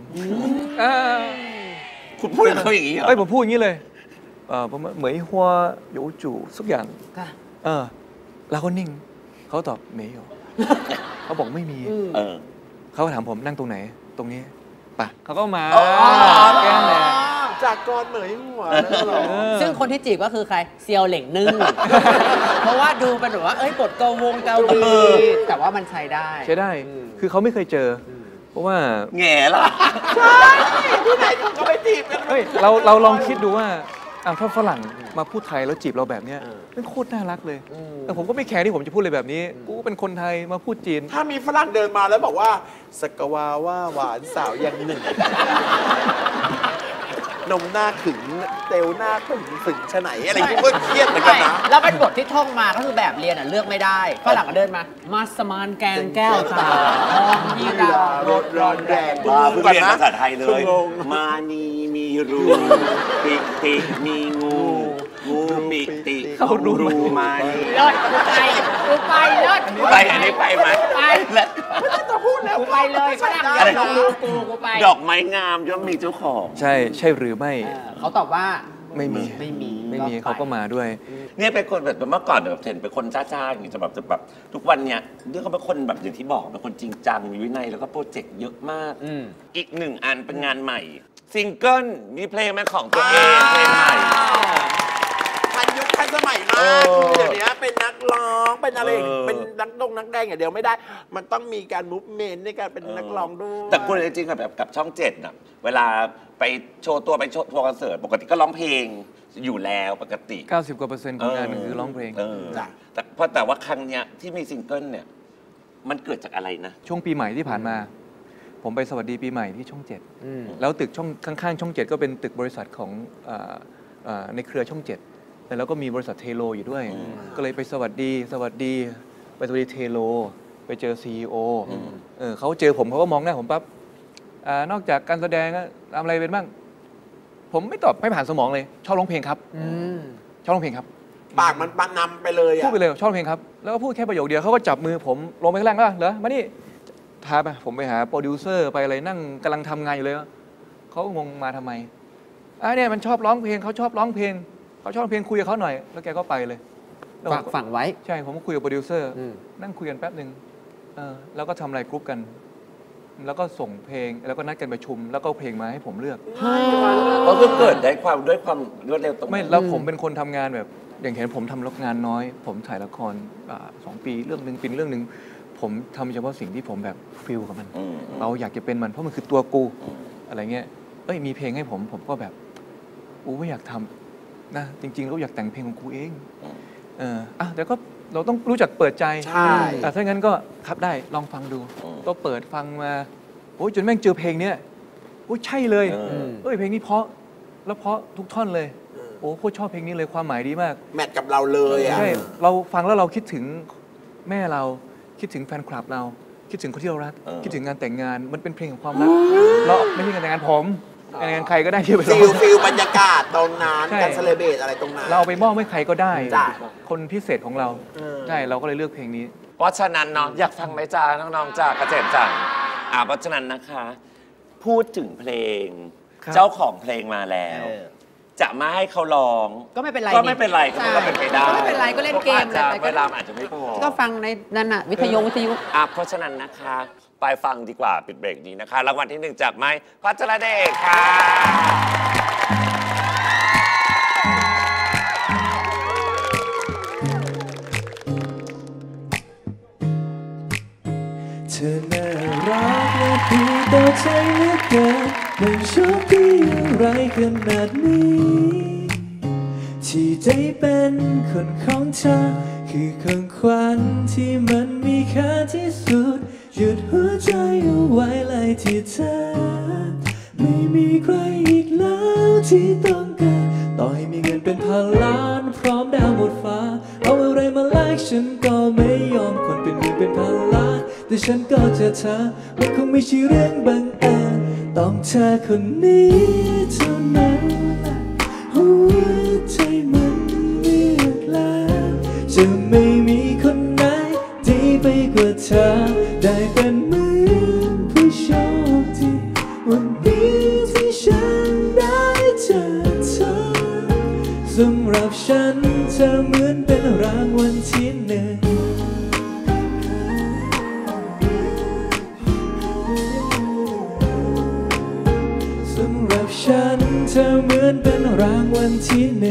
คุณพูดเขาอย่างนี้เหรอผมพูดอย่างนี้เลยเหมยฮัวโยจูสักอย่างแล้วเขานิ่งเขาตอบเมย์เขาบอกไม่มีเขาถามผมนั่งตรงไหนตรงนี้ป่ะเขาก็มาแก้มแหละจากกรเหมยหัวซึ่งคนที่จีบก็คือใครเซียวเหล่งนึ่งเพราะว่าดูเป็นแบบว่าบทเกาวงเกาหลีแต่ว่ามันใช้ได้คือเขาไม่เคยเจอเพราะว่าแง่ล่ะใช่ที่ไหนเขาไปจีบกันเราลองคิดดูว่าถ้าฝรั่งมาพูดไทยแล้วจีบเราแบบนี้เป็นโคตรน่ารักเลยแต่ผมก็ไม่แคร์ที่ผมจะพูดเลยแบบนี้กูเป็นคนไทยมาพูดจีนถ้ามีฝรั่งเดินมาแล้วบอกว่าสกวาว่าหวานสาวยังหนึ่งนมหน้าขึงเตลหน้าขึงชะไหนอะไรอย่างเงี้ยก็เครียดเหมือนกันนะแล้วเป็นบทที่ท่องมาก็คือแบบเรียนเลือกไม่ได้ฝรั่งก็เดินมามัสมานแกงแก้วตาทองยีรารถร้อนแรงมาเพิ่งเรียนภาษาไทยเลย มานีมีรูปิติมีงูปิติเขารูมานีเลิศกูไปเลิศไปอันนี้ไปไหมไปจะพูดแล้วกูไปเลยฝรั่งอย่าลองดูกูไปดอกไม้งามย่อมมีเจ้าของใช่หรือไม่เขาตอบว่าไม่มีไม่มีเขาก็มาด้วยเนี่ยเป็นคนแบบเมื่อก่อนแบบเห็นเป็นคนจ้าๆอย่างนี้จะแบบทุกวันเนี้ยเรื่องเขาเป็นคนแบบอย่างที่บอกเป็นคนจริงจังมีวินัยแล้วก็โปรเจกต์เยอะมากอีกหนึ่งอันเป็นงานใหม่ซิงเกิลมีเพลงเป็นของตัวเองเพลงใหม่ทันยุคทันสมัยมากคือเดี๋ยวนี้เป็นนักร้องเป็นอะไรเป็นนักแดงอย่างเดียวไม่ได้ มันต้องมีการมูฟเมนต์ในการเป็นนักร้องด้วยแต่คุณจริงๆแบบกับช่อง7น่ะเวลาไปโชว์ตัวไปโชว์ทัวร์คอนเสิร์ตปกติก็ร้องเพลงอยู่แล้วปกติ 90% กว่าของงานคือร้องเพลงแต่ว่าครั้งเนี้ยที่มีซิงเกิลเนี่ยมันเกิดจากอะไรนะช่วงปีใหม่ที่ผ่านมา ผมไปสวัสดีปีใหม่ที่ช่อง7แล้วตึกช่องข้างๆช่อง7ก็เป็นตึกบริษัทของในเครือช่อง7แล้วก็มีบริษัทเทโลอยู่ด้วย ก็เลยไปสวัสดีไปสวัสดีเทโลไปเจอ CEO เขาเจอผมเขาก็มองหน้าผมปั๊บนอกจากการแสดงทำอะไรเป็นบ้างผมไม่ตอบไม่ผ่านสมองเลยชอบร้องเพลงครับชอบร้องเพลงครับปากมันปันนำไปเลยอะพูดไปเลยชอบร้องเพลงครับแล้วก็พูดแค่ประโยคเดียวเขาก็จับมือผมลงไปข้างล่างแล้วเหรอมานี่พาไปผมไปหาโปรดิวเซอร์ไปอะไรนั่งกำลังทำงานอยู่เลยเขางงมาทำไมเนี่ยมันชอบร้องเพลงเขาชอบร้องเพลงคุยกับเขาหน่อยแล้วแกก็ไปเลยฝังไว้ใช่ผมก็คุยกับโปรดิวเซอร์นั่งคุยกันแป๊บหนึ่งแล้วก็ทำอะไรกรุ๊ปกันแล้วก็ส่งเพลงแล้วก็นัดกันประชุมแล้วก็เพลงมาให้ผมเลือกก็คือเกิดได้ด้วยความรวดเร็วตรงไม่แล้วผมเป็นคนทำงานแบบอย่างเห็นผมทำงานน้อยผมถ่ายละคร2 ปีเรื่องนึงเป็นเรื่องนึงผมทำเฉพาะสิ่งที่ผมแบบฟีลกับมันเราอยากจะเป็นมันเพราะมันคือตัวกูอะไรเงี้ยมีเพลงให้ผมก็แบบไม่อยากทำนะจริงๆเราอยากแต่งเพลงของกูเองแต่ก็เราต้องรู้จักเปิดใจใช่ถ้างั้นก็ครับได้ลองฟังดูก็เปิดฟังมาจนแม่งเจอเพลงเนี้ยใช่เลยเพลงนี้เพราะแล้วเพราะทุกท่อนเลยโคตรชอบเพลงนี้เลยความหมายดีมากแมทกับเราเลยใช่เราฟังแล้วเราคิดถึงแม่เราคิดถึงแฟนคลับเราคิดถึงคนที่เรารักคิดถึงงานแต่งงานมันเป็นเพลงของความรักเราไม่ใช่งานแต่งงานผมงานใครก็ได้ที่ไปฟิลบรรยากาศตรงนั้นการเซเลบรตอะไรตรงนั้นเราไปมอบให้ใครก็ได้คนพิเศษของเราใช่เราก็เลยเลือกเพลงนี้เพราะฉะนั้นเนาะอยากฟังไหมจ้าน้องๆจ้าเกษตรจังเพราะฉะนั้นนะคะพูดถึงเพลงเจ้าของเพลงมาแล้วจะมาให้เขาร้องก็ไม่เป็นไรก็เป็นไปได้ก็ไม่เป็นไรก็เล่นเกมเวลาอาจจะไม่พอก็ฟังในนั้นน่ะวิทยุเพราะฉะนั้นนะคะไปฟังดีกว่าปิดเบรกนี้นะคะรางวัลที่1จากไม้พัชรเดชค่ะเธอน่ารักและพี่ต่อใจเหลือเกินไม่ชอบพี่อะไรขนาดนี้ที่ได้เป็นคนของเธอคือของขวัญที่มันมีค่าที่สุดหยุดหัวใจเอาไว้เลยที่เธอไม่มีใครอีกแล้วที่ต้องการต่อให้มีเงินเป็นพันล้านพร้อมดาวหมดฟ้าเอาอะไรมาแลกฉันก็ไม่ยอมคนเป็นเงินเป็นพันล้านแต่ฉันก็จะเธอมันคงไม่ใช่เรื่องบังเอิญต้องเธอคนนี้เท่านั้นหัวใจมันเลือกแล้วจะไม่มีคนไหนดีไปกว่าเธอได้เป็นเหมือนผู้โชคดีวันนี้ที่ฉันได้เจอเธอสำหรับฉันเธอเหมือนเป็นรางวัลที่1สำหรับฉันเธอเหมือนเป็นรางวัลที่1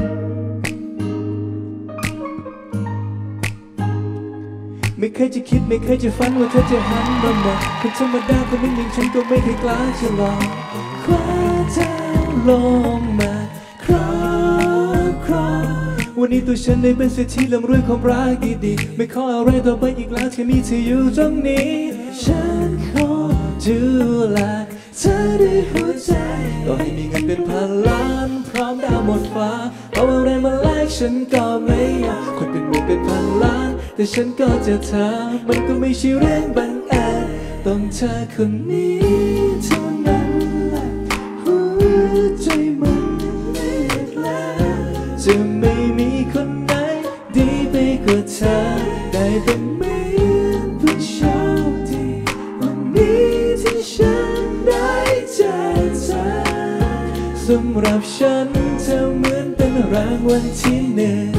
ไม่เคยจะคิดไม่เคยจะฝันว่าเธอจะหันมาหมดคนธรรมดาคนหนึ่งฉันก็ไม่เคยกล้าจะลองคว้าเธอลงมาครอบวันนี้ตัวฉันได้เป็นเศรษฐีร่ำรวยความรักดีๆไม่ขออะไรต่อไปอีกแล้วแค่มีเธออยู่ตรงนี้ฉันขอดูแลเธอด้วยหัวใจต่อให้มีเงินเป็นพันล้านพร้อมดาวหมดฟ้าเอาอะไรมาแลกฉันก็ไม่อยากคนเป็นหมื่นเป็นพันล้านแต่ฉันก็จะเธอมันก็ไม่ใช่เรื่องบังเอิญต้องเธอคนนี้เท่านั้นแหละหัวใจมันเลือกแล้วจะไม่มีคนไหนดีไปกว่าเธอได้เป็นเหมือนผู้โชคดีวันนี้ที่ฉันได้เจอเธอสำหรับฉันเธอเหมือนเป็นรางวัลที่หนึ่ง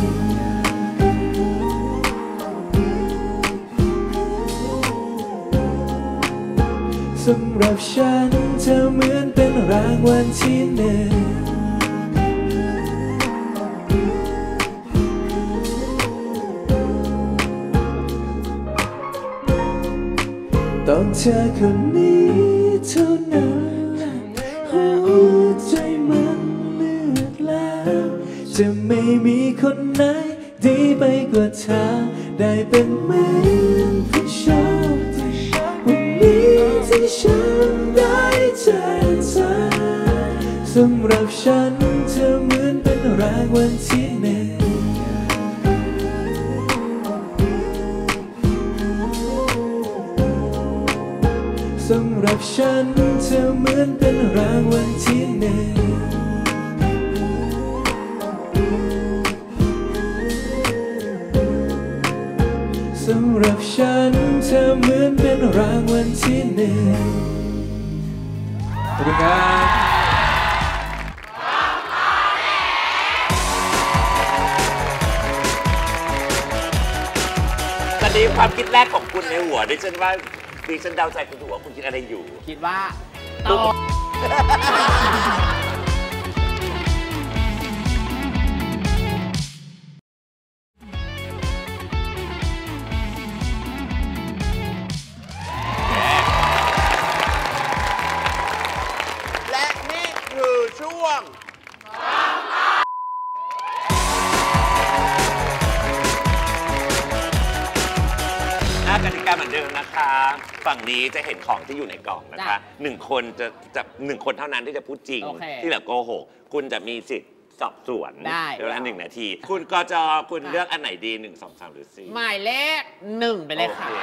สำหรับฉันเธอเหมือนเป็นรางวัลที่หนึ่งต้องเธอคนนี้เท่านั้นหัวใจมันเลือกแล้วจะไม่มีคนไหนดีไปกว่าเธอได้เป็นเหมือนผู้โชคดีวันนี้ที่ฉันได้เจอเธอสำหรับฉันเธอเหมือนเป็นรางวัลที่หนึ่งสำหรับฉันเธอเหมือนเป็นรางวัลที่หนึ่งสำหรับฉันเธอเหมือนเป็นรางวัลที่หนึ่งขอบคุณครับตอนนี้ความคิดแรกของคุณในหัวดิฉันว่าดิฉันเดาใจคุณถูกว่าคุณคิดอะไรอยู่คิดว่าต่อและนี่คือช่วงกติกาเหมือนเดิมนะคะ ฝั่งนี้จะเห็นของที่อยู่ในกล่องนะคะ1 คนจะ1 คนเท่านั้นที่จะพูดจริง ที่เหลือโกหกคุณจะมีสิทธิ์สอบสวนเวลา1 นาที คุณกจคุณเลือกอันไหนดี1 2 3 หรือ 4 หมายเลข 1ไปเลยค่ะ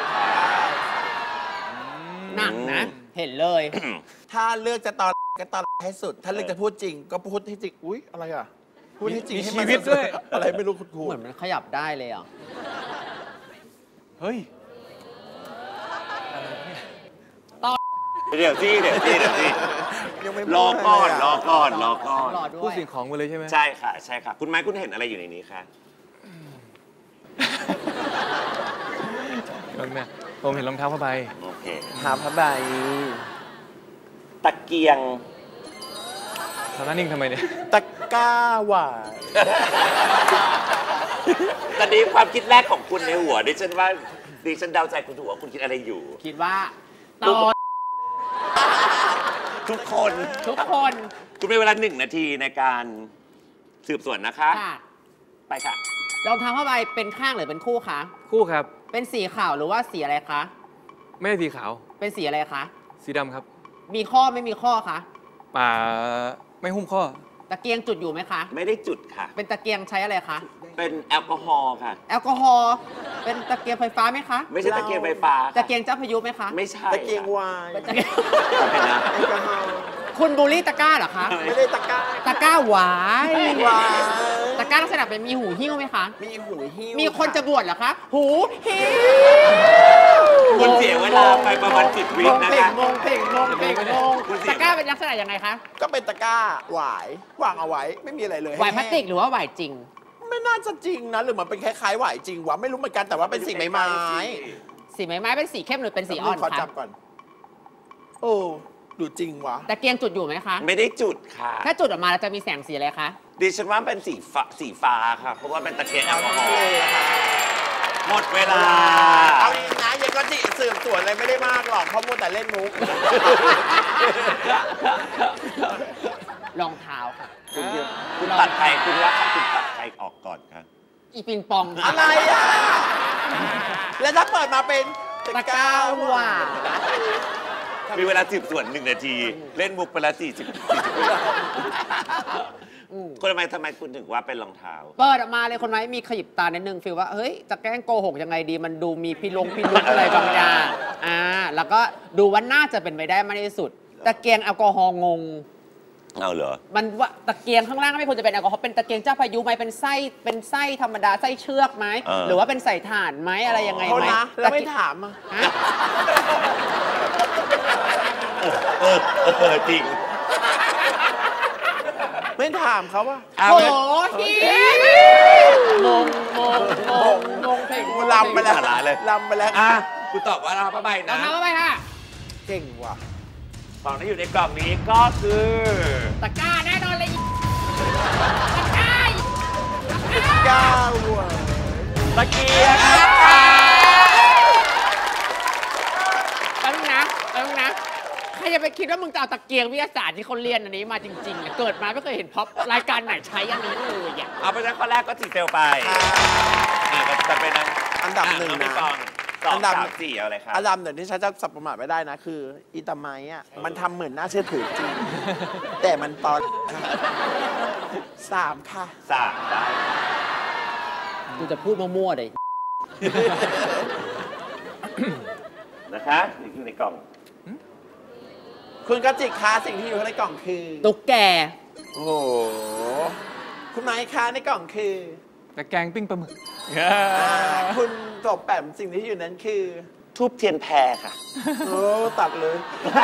หนักนะ เห็นเลยถ้าเลือกจะตอนก็ตอนให้สุด ถ้าเลือกจะพูดจริงก็พูดให้จริงอุ๊ยอะไรอ่ะพูดให้จริงให้มันชีวิตด้วยอะไรไม่รู้คุณครูเหมือนมันขยับได้เลยอ่ะเฮ้ยเดี๋ยวสิรอก่อนรอด้วยพูดสิ่งของไปเลยใช่ไหมใช่ค่ะใช่ค่ะคุณไม้คุณเห็นอะไรอยู่ในนี้คะผมเห็นรองเท้าผ้าใบโอเคหาผ้าใบตะเกียงทำหน้านิ่งทำไมเนี่ยตะก้าหวานตอนนี้ความคิดแรกของคุณในหัวดิฉันว่าดิฉันเดาใจคุณถูกว่าคุณคิดอะไรอยู่คิดว่าต่อทุกคน คุณมีเวลา1 นาทีในการสืบสวนนะคะไปค่ะรองเท้าผ้าใบเป็นข้างหรือเป็นคู่คะคู่ครับเป็นสีขาวหรือว่าสีอะไรคะไม่ใช่สีขาวเป็นสีอะไรคะสีดำครับมีข้อไม่มีข้อคะไม่หุ้มข้อตะเกียงจุดอยู่ไหมคะไม่ได้จุดค่ะเป็นตะเกียงใช้อะไรคะเป็นแอลกอฮอล์ค่ะแอลกอฮอล์เป็นตะเกียงไฟฟ้าไหมคะไม่ใช่ตะเกียงไฟฟ้าตะเกียงเจ้าพายุไหมคะไม่ใช่ตะเกียงวายคุณบูลลี่ตะกร้าเหรอคะไม่ได้ตะกร้าตะกร้าหวายตะกร้าลักษณะเป็นมีหูหิ้วไหมคะมีหูหิ้วมีคนจะบวชเหรอคะหูหิ้วคุณเสียเวลาไปประมาณ10 วินะคะงงตะกร้าเป็นลักษณะยังไงคะก็เป็นตะกร้าหวายวางเอาไว้ไม่มีอะไรเลยหวายพลาสติกหรือว่าหวายจริงไม่น่าจะจริงนะหรือมันเป็นคล้ายๆหวายจริงวะไม่รู้เหมือนกันแต่ว่าเป็นสีไม้เป็นสีเข้มหรือเป็นสีอ่อนคะขอจับก่อนโอ้ดูจริงวะตะเกียงจุดอยู่ไหมคะไม่ได้จุดค่ะถ้าจุดออกมาแล้วจะมีแสงสีอะไรคะดิฉันว่าเป็นสีฟ้าค่ะเพราะว่าเป็นตะเกียงแอลกอฮอล์หมดเวลาเอาดีนะยังก็จิสืบสวนอะไรไม่ได้มากหรอกเพราะมัวแต่เล่นมุกรองเท้าค่ะคุณตัดใครคุณว่าคุณตัดใครออกก่อนครับอีปิงปองอะไรอ่ะแล้วถ้าเปิดมาเป็นตะกร้าหวานมีเวลาสืบสวน1 นาที เล่นมุกไปละ40 วิคุณทำไมคุณถึงว่าเป็นรองเท้าเปิดออกมาเลยคนไหมมีขยิบตานิดนึงฟีลว่าเฮ้ยจะแกล้งโกหกยังไงดีมันดูมีพิรุธอะไรบางอย่างแล้วก็ดูว่าน่าจะเป็นไปได้มากที่สุดตะเกียงแอลกอฮอล์งงเอาเหรอมันว่าตะเกียงข้างล่างไม่ควรจะเป็นแอลกอฮอล์เป็นตะเกียงเจ้าพายุไหมเป็นไส้ธรรมดาไส้เชือกไหมหรือว่าเป็นใส่ถ่านไหมอะไรยังไงไหมแล้วไม่ถามจริงไม่ถามเขาว่าโอ้โหฮีงงเพลงลำไปแล้วลำไปแล้วคุณตอบว่าเราผ้าใบนะผ้าใบค่ะเก่งว่ะของที่อยู่ในกล่องนี้ก็คือตะกร้าแน่นอนเลยตะกร้าว่ะตะเกียงแป๊บนึงนะใครจะไปคิดว่ามึงจะเอาตะเกียงวิทยาศาสตร์ที่เขาเรียนอันนี้มาจริงๆเกิดมาไม่เคยเห็นพ็อปรายการไหนใช้อันนี้เลยเอาไปนั้นข้อแรกก็จีเซลไปก็จะเป็นอันดับ1นะอันดับ4อะไรครับอันดับ1ที่ฉันจะสับประมาทไม่ได้นะคืออีตาไมอ่ะมันทำเหมือนน่าเชื่อถือจริงแต่มันตอน3ค่ะ 3ได้กูจะพูดมั่วๆเลยนะคะนี่คือในกล่องคุณกจิกคะสิ่งที่อยู่ในกล่องคือตุ๊กแกโอ้โหคุณไม้คะในกล่องคือตะแกงปิ้งปลาหมึกคุณจบแปมสิ่งที่อยู่นั้นคือทูบเทียนแพรค่ะโอ้ตัดเลย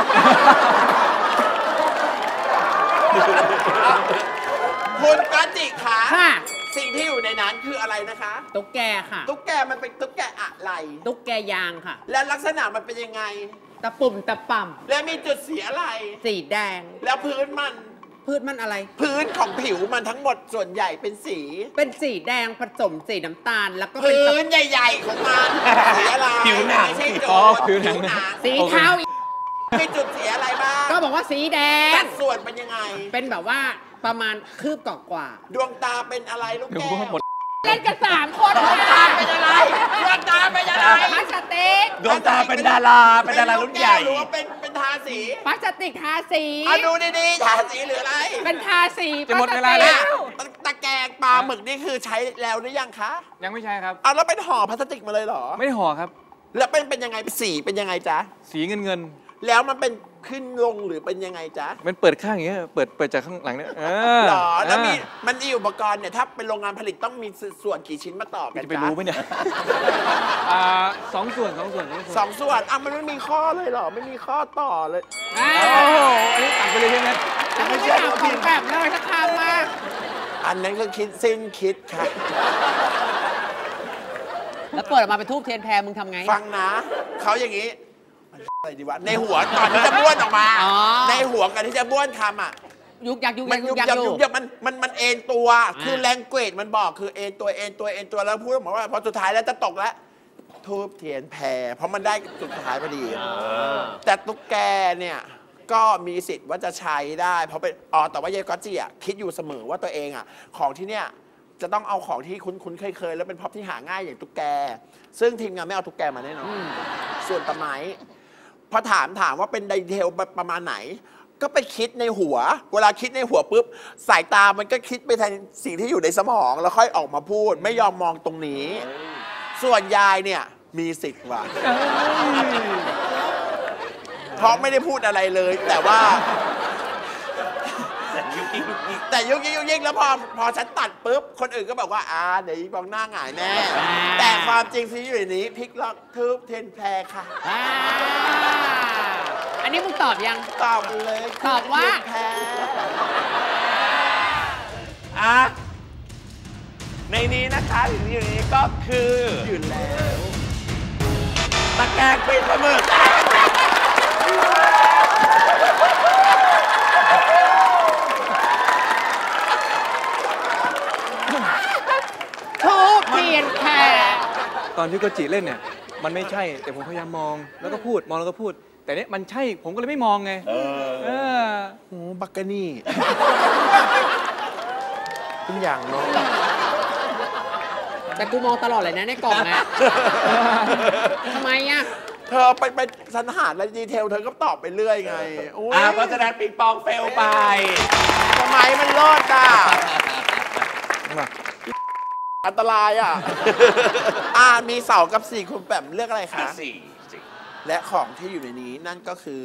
คุณกจิกคะสิ่งที่อยู่ในนั้นคืออะไรนะคะตุ๊กแกค่ะตุ๊กแกมันเป็นตุ๊กแกอะไรตุ๊กแกยางค่ะและลักษณะมันเป็นยังไงตะปุ่มตะป่ำและมีจุดสีอะไรสีแดงแล้วพื้นมันอะไรพื้นของผิวมันทั้งหมดส่วนใหญ่เป็นสีแดงผสมสีน้ำตาลแล้วก็พื้นใหญ่ๆของมันสีอะไรผิวหนังไม่ใช่โจผิวหนังสีเทามีจุดสีอะไรบ้างก็บอกว่าสีแดงสัดส่วนเป็นยังไงเป็นแบบว่าประมาณคืบกว่าดวงตาเป็นอะไรลูกแก้วเล่นกัน3 คนดวงตาเป็นอะไรดวงตาเป็นอะไรพลาสติกดวงตาเป็นดารารุ่นใหญ่หรือว่าเป็นทาสีพลาสติกทาสีดูดีๆทาสีหรืออะไรเป็นทาสีจะหมดเวลาแล้วตะแกรงปลาหมึกนี่คือใช้แล้วหรือยังคะยังไม่ใช่ครับแล้วเป็นห่อพลาสติกมาเลยเหรอไม่ได้ห่อครับแล้วเป็นยังไงสีเป็นยังไงจ๊ะสีเงินแล้วมันเป็นขึ้นลงหรือเป็นยังไงจ๊ะมันเปิดข้างอย่างเงี้ยเปิดจากข้างหลังเนี่ยหรอแล้วมันมีอุปกรณ์เนี่ยถ้าเป็นโรงงานผลิตต้องมีส่วนกี่ชิ้นมาต่อกันจ๊ะจะไปรู้ไหมเนี่ย2 ส่วนมันไม่มีข้อเลยหรอไม่มีข้อต่อเลยโอ้โหอันนี้ตัดไปเลยใช่ไหมไม่ใช่ของแบบเลยสักคำมาอันนั้นก็คิดค่ะแล้วเปิดออกมาเป็นทูบเทียนแพรมึงทำไงฟังนะเขาอย่างนี้อะไรดีวะในหัวก่อนที่จะบ้วนออกมาในหัวกันที่จะบ้วนคำยุกยักมันเอ็นตัวคือแรงเกรดมันบอกคือเอ็นตัวแล้วพูดบอกว่าพอสุดท้ายแล้วจะตกแล้วทูบเทียนแพรเพราะมันได้สุดท้ายพอดีแต่ตุ๊กแกเนี่ยก็มีสิทธิ์ว่าจะใช้ได้เพราะเป็นแต่ว่ายายก๊อตจี้คิดอยู่เสมอว่าตัวเองของที่เนี่ยจะต้องเอาของที่คุ้นเคยแล้วเป็นพ็อปที่หาง่ายอย่างตุ๊กแกซึ่งทีมงานไม่เอาตุ๊กแกมาแน่นอนส่วนตะไม้พอถามว่าเป็นดีเทลประมาณไหนก็ไปคิดในหัวเวลาคิดในหัวปุ๊บสายตามันก็คิดไปทางสิ่งที่อยู่ในสมองแล้วค่อยออกมาพูดไม่ยอมมองตรงนี้ส่วนยายเนี่ยมีสิทธิ์ว่ะเพราะไม่ได้พูดอะไรเลยแต่ว่าแต่ยุกยิกแล้วพอฉันตัดปุ๊บคนอื่นก็บอกว่าเดี๋ยวมองหน้าหงายแน่แต่ความจริงที่อยู่ในนี้พลิกล็อกทูบเทียนแพรค่ะอันนี้มึงตอบยังตอบเลยตอบว่าแพรในนี้นะคะสิ่งที่อยู่ในนี้ก็คืออยู่แล้วตะแกรงปิ้งปลาหมึกทูบเทียนแพรตอนที่โกจิเล่นเนี่ยมันไม่ใช่แต่ผมพยายามมองแล้วก็พูดแต่เนี้ยมันใช่ผมก็เลยไม่มองไงโอ้บักกะนี่เป็นอย่างน้องแต่กูมองตลอดเลยนะในกล่องนะทำไมเธอไปสันหารและดีเทลเธอก็ตอบไปเรื่อยไงเพราะฉะนั้นปิงปองเฟลไปทำไมมันรอดอ่ะอันตรายอ่ะมี2 กับ 4คุณแปมเลือกอะไรคะ4และของที่อยู่ในนี้นั่นก็คือ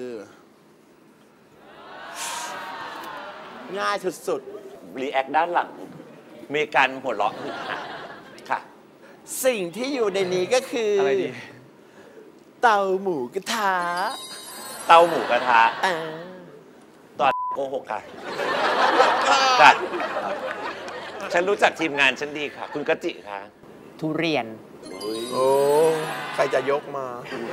ง่ายสุดๆรีแอคด้านหลังมีการหัวเราะค่ะสิ่งที่อยู่ในนี้ก็คืออะไรดีเตาหมูกระทะเตาหมูกระทะตอนโกหกค่ะกัดฉันรู้จักทีมงานฉันดีค่ะคุณกจิค่ะทุเรียนโอ้ใครจะยกมา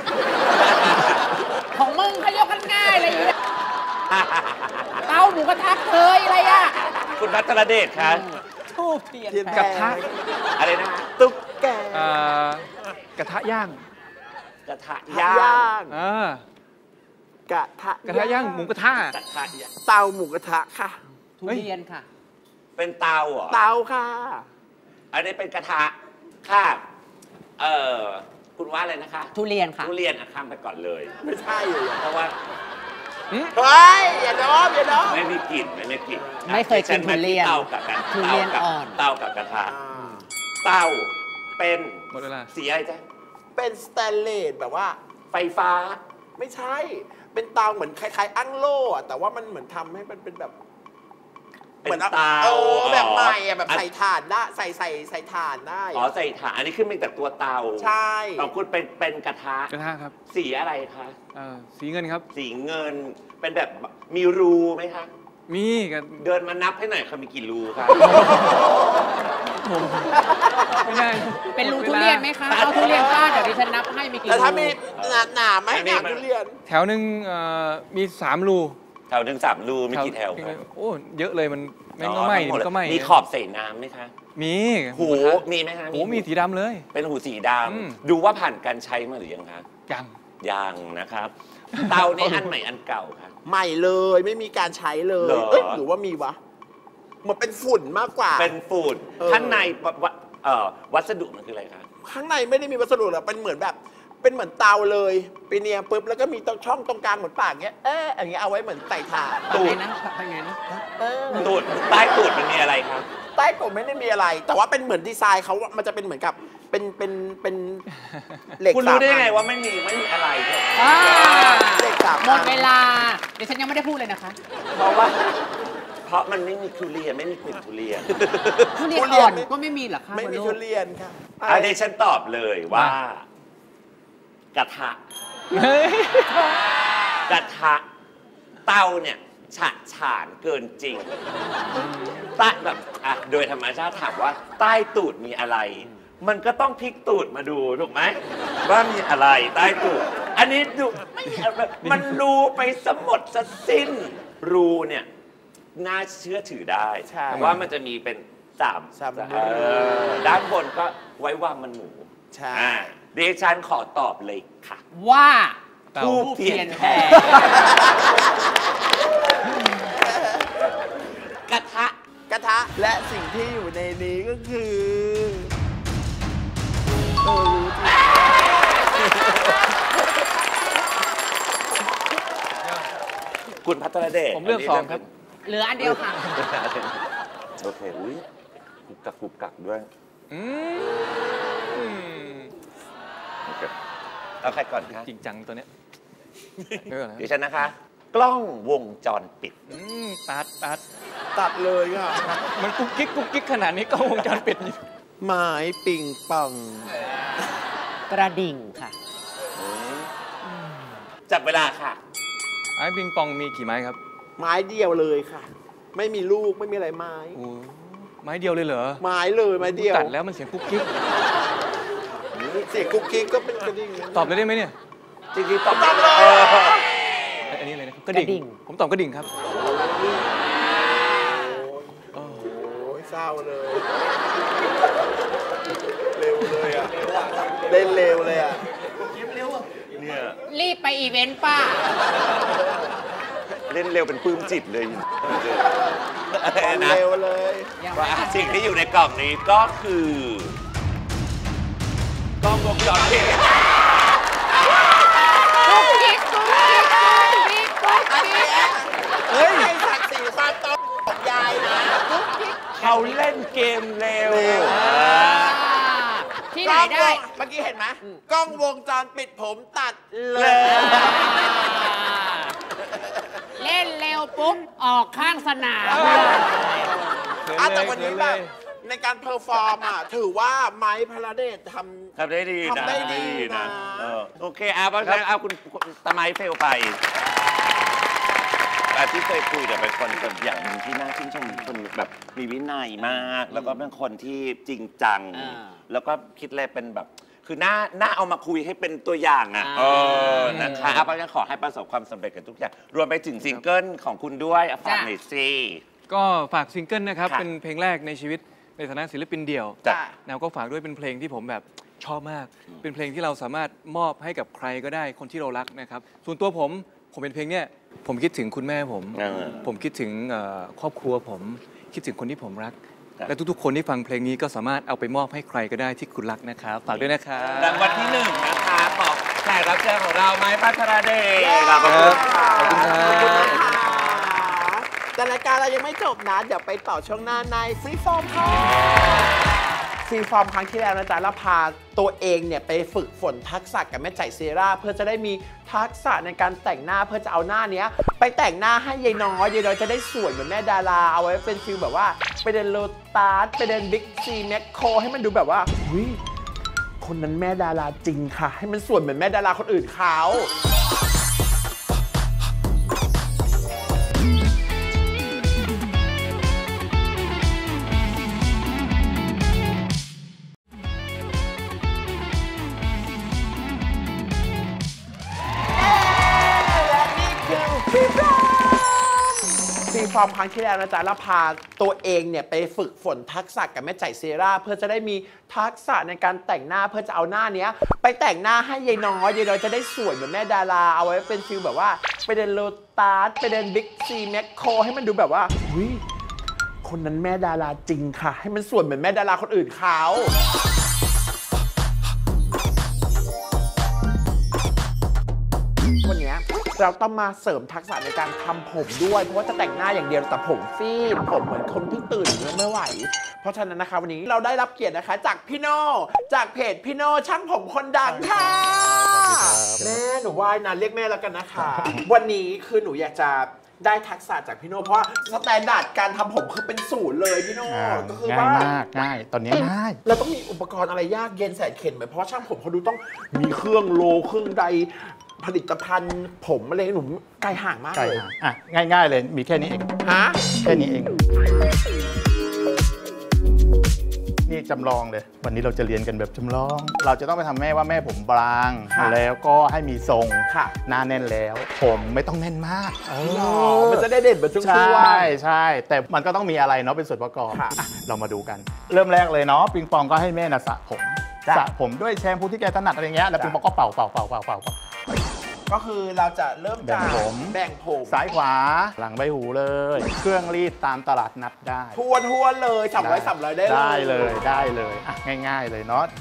ของมึงเขายกกันง่ายอะไรอย่างเงี้ยเตาหมูกระทะเคยอะไรอ่ะคุณพัทรเดชค่ะทูบเทียนกระทะอะไรนะตุ๊กแกกระทะย่างกระทะย่างกระทะย่างหมูกระทะเตาหมูกระทะค่ะทุเรียนค่ะเป็นเตาเหรอเตาค่ะอันนี้เป็นกระทะค่ะคุณว่าอะไรนะคะทุเรียนค่ะทุเรียนข้ามไปก่อนเลยไม่ใช่เลยเพราะว่าเฮ้ยอย่าดมไม่มีกลิ่นไม่กลิ่นไม่เคยกินทุเรียนเตากับกันทุเรียนอ่อนเตากับกระทะเตาเป็นหมดเวลาสีอะไรจ๊ะเป็นสแตนเลสแบบว่าไฟฟ้าไม่ใช่เป็นเตาเหมือนคล้ายๆอั้งโล่แต่ว่ามันเหมือนทำให้มันเป็นแบบเหมือนเตาแบบใหม่แบบใส่ถ่านได้ใส่ถ่านได้ใส่ถ่านอันนี้ขึ้นมาจากตัวเตาใช่ของคุณเป็นกระทะครับสีอะไรคะสีเงินครับสีเงินเป็นแบบมีรูไหมคะมีกันเดินมานับให้หน่อยค่ะมีกี่รูคะไม่ได้เป็นรูทุเรียนไหมคะเอาทุเรียนฟาดเดี๋ยวดิฉันนับให้มีกี่รูแต่ถ้ามีหนาไหมหนาทุเรียนแถวหนึ่งมี3 รูแถวหนึ่ง3 รูมีกี่แถวโอ้เยอะเลยมันก็ไหม้มีขอบใส่น้ำไหมคะมีหูมีไหมคะหูมีสีดำเลยเป็นหูสีดำดูว่าผ่านการใช้มาหรือยังคะยังนะครับเตานี่อันใหม่อันเก่าค่ะใหม่เลยไม่มีการใช้เลยหรือว่ามีวะมันเป็นฝุ่นมากกว่าเป็นฝุ่นข้างในวัสดุมันคืออะไรคะข้างในไม่ได้มีวัสดุหรอกเป็นเหมือนแบบเป็นเหมือนเตาเลยปีเนียปุ๊บแล้วก็มีช่องตรงกลางเหมือนปากเงี้ยอย่างเงี้ยเอาไว้เหมือนใส่ถ่านตูดนะไงนะตูดใต้ตูดมันมีอะไรครับใต้ตูดไม่ได้มีอะไรแต่ว่าเป็นเหมือนดีไซน์เขามันจะเป็นเหมือนกับเป็นเหล็กคุณรู้ได้ไงว่าไม่มีอะไรเหล็ก3หมดเวลาเดี๋ยวฉันยังไม่ได้พูดเลยนะคะเพราะมันไม่มีทุเรียนไม่มีกลิ่นทุเรียนทุเรียนอ่อนก็ไม่มีหรอคะไม่มีทุเรียนค่ะอันนี้ฉันตอบเลยว่ากระทะเตาเนี่ยฉานเกินจริงใต้แบบโดยธรรมชาติถามว่าใต้ตูดมีอะไรมันก็ต้องพลิกตูดมาดูถูกไหมว่ามีอะไรใต้ตูดอันนี้ดูไม่มันรูไปสมดสสิ้นรูเนี่ยน่าเชื่อถือได้ว่ามันจะมีเป็น3ด้านบนก็ไว้วางมันหมูเดชันขอตอบเลยค่ะว่าทูบเทียนแพรกระทะและสิ่งที่อยู่ในนี้ก็คือคุณพัทรเดชผมเลือก2ครับเหลืออันเดียวค่ะโอเคอุ้ยกุกกักด้วยเอาใครก่อนคะจริงจังตัวเนี้ยดิฉันนะคะกล้องวงจรปิดตัดเลยอ่ะมันกุ๊กกิ๊กขนาดนี้กล้องวงจรปิดไม้ปิงปองกระดิ่งค่ะจับเวลาค่ะไม้ปิงปองมีกี่ไม้ครับไม้เดียวเลยค่ะไม่มีลูกไม่มีอะไรไม้ไม้เดียวเลยเหรอไม้เลยไม้เดียวตัดแล้วมันเสียงกุ๊กกิ๊กเสียงกุ๊กกิ๊กก็เป็นกระดิ่งตอบเลยได้ไหมเนี่ยจริงๆตอบเลยอันนี้เลยนะกระดิ่งผมตอบกระดิ่งครับโอ้ยเศร้าเลยเร็วเลยอ่ะเล่นเร็วเลยอ่ะเนี่ยรีบไปอีเวนต์ป้าเล่นเร็วเป็นปลื้มจิตเลยนะเร็วเลยว่าสิ่งที่อยู่ในกล่องนี้ก็คือกล้องวงจรปิดได้เมื่อกี้เห็นไหมกล้องวงจรปิดผมตัดเลยเล่นเร็วปุ๊บ ออกข้างสนามแต่วันนี้แบบในการเพอร์ฟอร์มถือว่าไม้พลเดชทำได้ดีนะทำได้ดีนะโอเคเพราะฉะนั้นเอาคุณตะไม้เฟลไปแต่ที่เคยคุยแต่เป็นคนอย่างหนึ่งที่น่าชื่นชมคนแบบมีวินัยมาก แล้วก็เป็นคนที่จริงจัง แล้วก็คิดเลยเป็นแบบคือน่าเอามาคุยให้เป็นตัวอย่างนะคะเพราะฉะนั้นขอให้ประสบความสำเร็จกันทุกอย่างรวมไปถึงซิงเกิลของคุณด้วยฝากหน่อยสิก็ฝากซิงเกิลนะครับเป็นเพลงแรกในชีวิตในฐานะศิลปินเดี่ยวแล้วก็ฝากด้วยเป็นเพลงที่ผมแบบชอบมากเป็นเพลงที่เราสามารถมอบให้กับใครก็ได้คนที่เรารักนะครับส่วนตัวผมเป็นเพลงเนี้ยผมคิดถึงคุณแม่ผมคิดถึงครอบครัวผมคิดถึงคนที่ผมรักและทุกๆคนที่ฟังเพลงนี้ก็สามารถเอาไปมอบให้ใครก็ได้ที่คุณรักนะครับฝากด้วยนะครับรางวัลที่1นะคะของแขกรับเชิญของเราไม้พัทรเดชขอบคุณครับแต่รายการเรายังไม่จบนะเดี๋ยวไปต่อช่วงหน้าในฟรีฟอร์มค่ะฟรีฟอร์มครั้งที่แล้วนะจ๊ะเราพาตัวเองเนี่ยไปฝึกฝนทักษะกับแม่ใจเซราเพื่อจะได้มีทักษะในการแต่งหน้าเพื่อจะเอาหน้าเนี้ยไปแต่งหน้าให้ยายน้อยจะได้สวยเหมือนแม่ดาราเอาไว้เป็นฟิลแบบว่าไปเดินโลตัสไปเดินบิ๊กซีแมคโครให้มันดูแบบว่าคนนั้นแม่ดาราจริงค่ะให้มันสวยเหมือนแม่ดาราคนอื่นเขาฟอร์มครั้งที่แล้วนะจ๊ะเราพาตัวเองเนี่ยไปฝึกฝนทักษะกับแม่ใจเซราเพื่อจะได้มีทักษะในการแต่งหน้าเพื่อจะเอาหน้าเนี้ยไปแต่งหน้าให้ยายน้อยจะได้สวยเหมือนแม่ดาราเอาไว้เป็นฟิลแบบว่าไปเดินโลตัสไปเดินบิ๊กซีแมคโครให้มันดูแบบว่าคนนั้นแม่ดาราจริงค่ะให้มันสวยเหมือนแม่ดาราคนอื่นเขาวันนี้เราต้องมาเสริมทักษะในการทำผมด้วยเพราะว่าจะแต่งหน้าอย่างเดียวแต่ผมฟีดผมเหมือนคนเพิ่งตื่นไม่ไหวเพราะฉะนั้นนะคะวันนี้เราได้รับเกียรตินะคะจากพี่โน่จากเพจพี่โน่ช่างผมคนดังค่ะแม่หนูไหว้นะเรียกแม่แล้วกันนะคะวันนี้คือหนูอยากจะได้ทักษะจากพี่โน่เพราะว่าสแตนดาร์ดการทำผมคือเป็นศูนย์เลยพี่โน่ก็คือว่าง่ายตอนนี้ง่ายเราต้องมีอุปกรณ์อะไรยากเย็นแสนเข็ญไหมเพราะช่างผมเขาดูต้องมีเครื่องโลเครื่องใดผลิตภัณฑ์ผมอะไรหนูไกลห่างมากเลยง่ายๆเลยมีแค่นี้เองแค่นี้เองนี่จำลองเลยวันนี้เราจะเรียนกันแบบจำลองเราจะต้องไปทำแม่ว่าแม่ผมบางแล้วก็ให้มีทรงหน้าแน่นแล้วผมไม่ต้องแน่นมากมันจะได้เด่นแบบทุกช่วงใช่แต่มันก็ต้องมีอะไรเนาะเป็นส่วนประกอบเรามาดูกันเริ่มแรกเลยเนาะปิงปองก็ให้แม่สระผมด้วยแชมพูที่แกถนัดอะไรเงี้ยแล้วปิงปองก็เป่าก็คือเราจะเริ่มจากแบ่งผมซ้ายขวาหลังใบหูเลยเครื่องรีดตามตลาดนัดได้ทวนเลย300 ได้เลยง่ายๆเลยเนาะ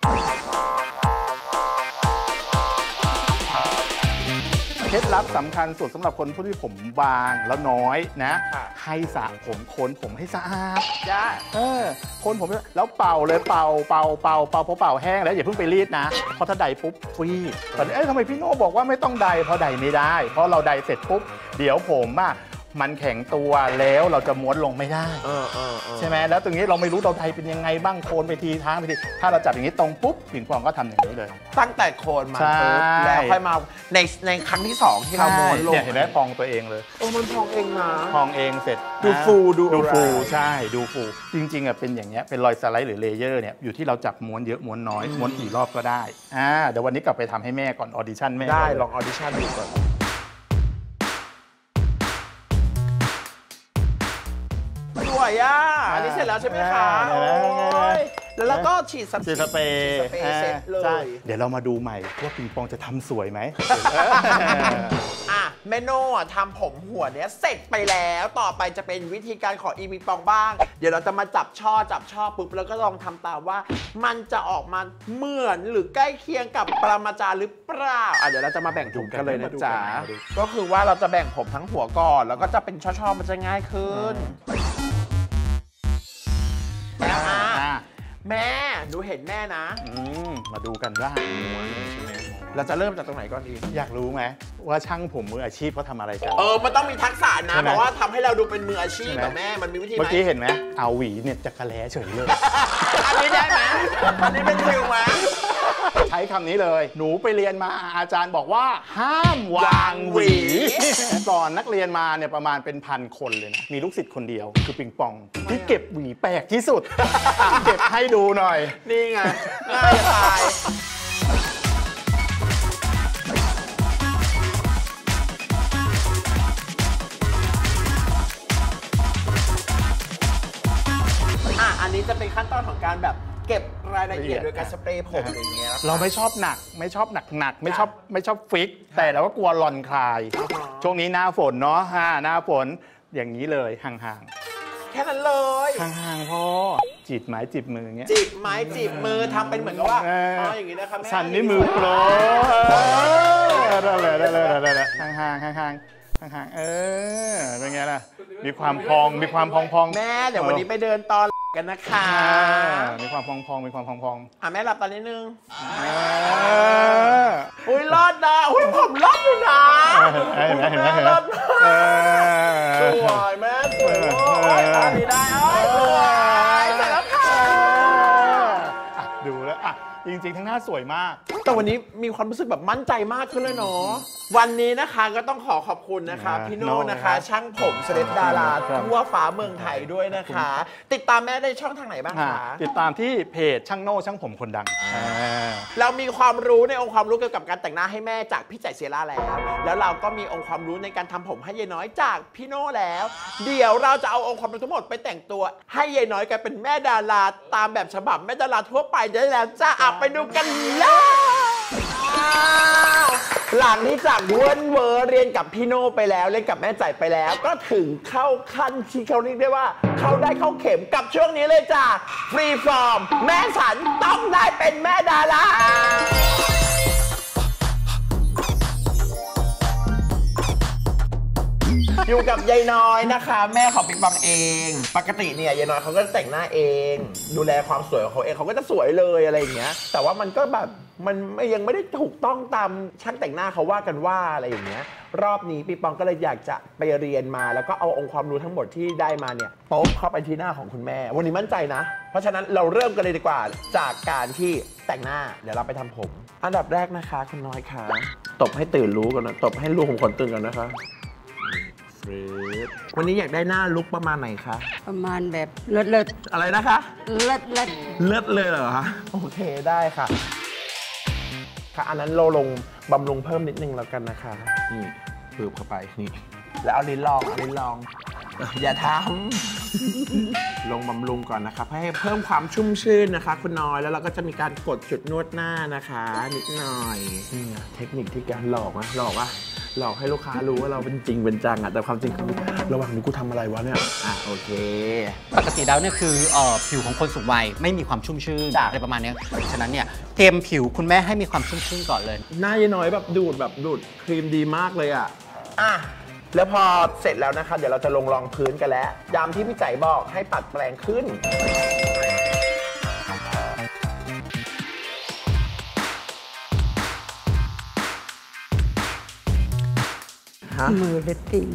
เคล็ดลับสำคัญสุดสำหรับคนที่ผมบางแล้วน้อยนะให้สระผมโคนผมให้สะอาดโคนผมแล้วเป่าเลยเป่าพอเป่าแห้งแล้วอย่าเพิ่งไปรีดนะเพราะถ้าใดปุ๊บฟรีตอนนี้ทำไมพี่โน่บอกว่าไม่ต้องใดเพราะใดไม่ได้เพราะเราใดเสร็จปุ๊บเดี๋ยวผมมันแข็งตัวแล้วเราจะม้วนลงไม่ได้ใช่ไหมแล้วตรงนี้เราไม่รู้เราไทยเป็นยังไงบ้างโคนไปทีท้างไปทีถ้าเราจับอย่างนี้ตรงปุ๊บปิงปองก็ทำอย่างนี้เลยตั้งแต่โคนมาแล้วค่อยมาในครั้งที่2ที่เราม้วนลงเห็นไหมพองตัวเองเลยมันพองเองนะพองเองเสร็จดูฟูใช่ดูฟูจริงๆเป็นอย่างเงี้ยเป็นรอยสไลด์หรือเลเยอร์เนี่ยอยู่ที่เราจับม้วนเยอะม้วนน้อยม้วนกี่รอบก็ได้เดี๋ยววันนี้กลับไปทำให้แม่ก่อนออดิชั่นแม่ได้ลองออดิชั่นดูก่อนสวยอันนี้เสร็จแล้วใช่ไหมคะแล้วก็ฉีดสเปรย์เสร็จเลยเดี๋ยวเรามาดูใหม่ว่าปิงปองจะทำสวยไหมแม่โน่ทำผมหัวเนี้ยเสร็จไปแล้วต่อไปจะเป็นวิธีการของอีปิงปองบ้างเดี๋ยวเราจะมาจับช่อปุ๊บแล้วก็ลองทำตามว่ามันจะออกมาเหมือนหรือใกล้เคียงกับปรมาจารย์หรือเปล่าเดี๋ยวเราจะมาแบ่งผมกันเลยนะจ๊ะก็คือว่าเราจะแบ่งผมทั้งหัวก่อนแล้วก็จะเป็นช่อๆมันจะง่ายขึ้นแม่หนูเห็นแม่นะมาดูกันว่าเราจะเริ่มจากตรงไหนก่อนดีอยากรู้ไหมว่าช่างผมมืออาชีพเขาทำอะไรกันมันต้องมีทักษะนะใช่ไหมเพราะว่าทำให้เราดูเป็นมืออาชีพใช่ไหมแบบแม่มันมีวิธีไหมเมื่อกี้เห็นไหมเอาหวีเนี่ยจักระแล้เฉยเลยอันนี้ได้ไหมอันนี้เป็นฟิลไหมใช้คำนี้เลย หนูไปเรียนมาอาจารย์บอกว่า ห้ามวางหวี ก่อนนักเรียนมาเนี่ยประมาณเป็น1,000 คนเลยนะ มีลูกศิษย์คนเดียวคือปิงปอง ที่เก็บหวีแปลกที่สุด เก็บให้ดูหน่อยนี่ไงง่ายจะตายอันนี้จะเป็นขั้นตอนของการแบบเก็บรายละเอียดโดยการสเปรย์ผมอย่างเงี้ยเราไม่ชอบหนักไม่ชอบหนักไม่ชอบฟิก แต่เราก็กลัวหล่อนคลาย ช่วงนี้หน้าฝนเนาะหน้าฝนอย่างนี้เลยห่างแค่นั้นเลยๆห่างๆพอจีบไม้จีบมืออย่างเงี้ยจีบไม้จีบมือทำเป็นเหมือนกับว่าอย่างนี้นะครับแม่สั่นนิ้วมือโปรได้เลยห่างเป็นไงล่ะมีความพองแม่เดี๋ยววันนี้ไปเดินตอนกันนะคะมีความพองแม่หลับตานิดนึงอุ้ยรอดนะอุ้ยผมรอดอยู่นะเห็นไหมสวยแม่สวยโอ้ยตาดีได้สวยเสร็จแล้วค่ะดูแล้วจริงๆทั้งหน้าสวยมากแต่วันนี้มีความรู้สึกแบบมั่นใจมากขึ้นเลยเนาะวันนี้นะคะก็ต้องขอบคุณนะคะพี่โน่นะคะช่างผมเซเลบดาราทั่วฟ้าเมืองไทยด้วยนะคะติดตามแม่ได้ช่องทางไหนบ้างคะติดตามที่เพจช่างโน่ช่างผมคนดังเรามีความรู้ในองค์ความรู้เกี่ยวกับการแต่งหน้าให้แม่จากพี่ใจเซียร่าแล้วเราก็มีองค์ความรู้ในการทำผมให้ยายน้อยจากพี่โน่แล้วเดี๋ยวเราจะเอาองค์ความรู้ทั้งหมดไปแต่งตัวให้ยายน้อยกลายเป็นแม่ดาราตามแบบฉบับแม่ดาราทั่วไปได้แล้วจ้าไปดูกันเลยหลังที่จากเวิร์นเวอร์เรียนกับพี่โน่ไปแล้วเล่นกับแม่ใจไปแล้วก็ถึงเข้าขั้นที่เขาเรียกได้ว่าเขาได้เข้าเข็มกับช่วงนี้เลยจ้าฟรีฟอร์มแม่ฉันต้องได้เป็นแม่ดาราอยู่กับยายน้อยนะคะแม่ของปิงปองเองปกติเนี่ยยายน้อยเขาก็แต่งหน้าเองดูแลความสวยของเขาเองเขาก็จะสวยเลยอะไรอย่างเงี้ยแต่ว่ามันก็แบบมันยังไม่ได้ถูกต้องตามช่างแต่งหน้าเขาว่ากันว่าอะไรอย่างเงี้ยรอบนี้ปิงปองก็เลยอยากจะไปเรียนมาแล้วก็เอาองค์ความรู้ทั้งหมดที่ได้มาเนี่ยโป๊ะเข้าไปที่หน้าของคุณแม่วันนี้มั่นใจนะเพราะฉะนั้นเราเริ่มกันเลยดีกว่าจากการที่แต่งหน้าเดี๋ยวเราไปทำผมอันดับแรกนะคะคุณน้อยค่ะตบให้ตื่นรู้ก่อนนะตบให้ลูกของคนตื่นก่อนนะคะวันนี้อยากได้หน้าลุคประมาณไหนคะประมาณแบบเลิศอะไรนะคะเลิศเลยเหรอคะโอเคได้ค่ะอันนั้นเราลงบำรุงเพิ่มนิดนึงแล้วกันนะคะนี่ปืบเข้าไปนี่แล้วเอาลิ้นลองอย่าทำลงบำรุงก่อนนะคะให้เพิ่มความชุ่มชื่นนะคะคุณน้อยแล้วเราก็จะมีการกดจุดนวดหน้านะคะนิดหน่อยนี่เทคนิคที่การหลอกให้ลูกค้ารู้ว่าเราเป็นจริงเป็นจังแต่ความจริงคือระหว่างนี้กูทำอะไรวะเนี่ยโอเคปกติแล้วเนี่ยคือผิวของคนสูงวัยไม่มีความชุ่มชื่นอะไรประมาณนี้ฉะนั้นเนี่ยเตรียมผิวคุณแม่ให้มีความชุ่มชื่นก่อนเลยหน้ายายน้อยแบบดูดครีมดีมากเลยแล้วพอเสร็จแล้วนะคะเดี๋ยวเราจะลงรองพื้นกันแล้วยามที่พี่ใจบอกให้ปัดแปรงขึ้นมือเล็ดติ่ง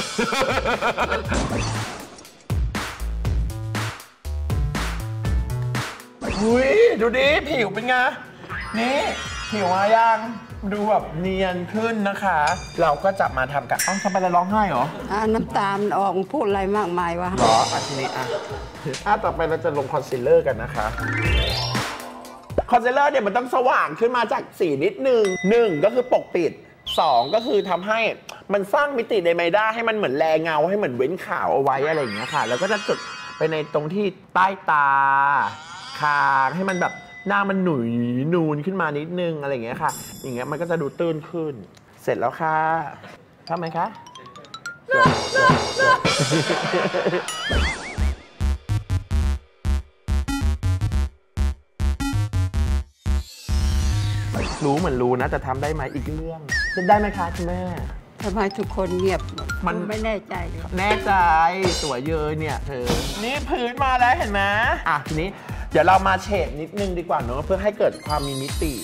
อุ้ยดูดิผิวเป็นไงนี่ผิวมายังดูแบบเนียนขึ้นนะคะเราก็จะมาทำกันทำไปแล้วร้องไห้เหรอน้ำตามันออกพูดอะไรมากมายวะหรอทีนี้ต่อไปเราจะลงคอนซีลเลอร์กันนะคะคอนซีลเลอร์เนี่ยมันต้องสว่างขึ้นมาจากสีนิดนึงก็คือปกปิด2ก็คือทำให้มันสร้างมิติในไมด้าให้มันเหมือนแลเงาให้เหมือนเว้นขาวเอาไว้อะไรอย่างเงี้ยค่ะแล้วก็จะจุดไปในตรงที่ใต้ตาคางให้มันแบบหน้ามันหนุ่ยนูนขึ้นมานิดนึงอะไรอย่างเงี้ยค่ะอย่างเงี้ยมันก็จะดูตื้นขึ้นเสร็จแล้วค่ะทำไหมคะรู้เหมือนรู้นะแต่ทำได้ไหมอีกเรื่องได้ไหมคะคุณแม่ทำไมทุกคนเงียบมันไม่แน่ใจแน่ใจสวยเยอะเนี่ยเธอนี่พื้นมาแล้วเห็นไหมทีนี้เดี๋ยวเรามาเฉดนิดนึงดีกว่าเนอะเพื่อให้เกิดความมีมิติ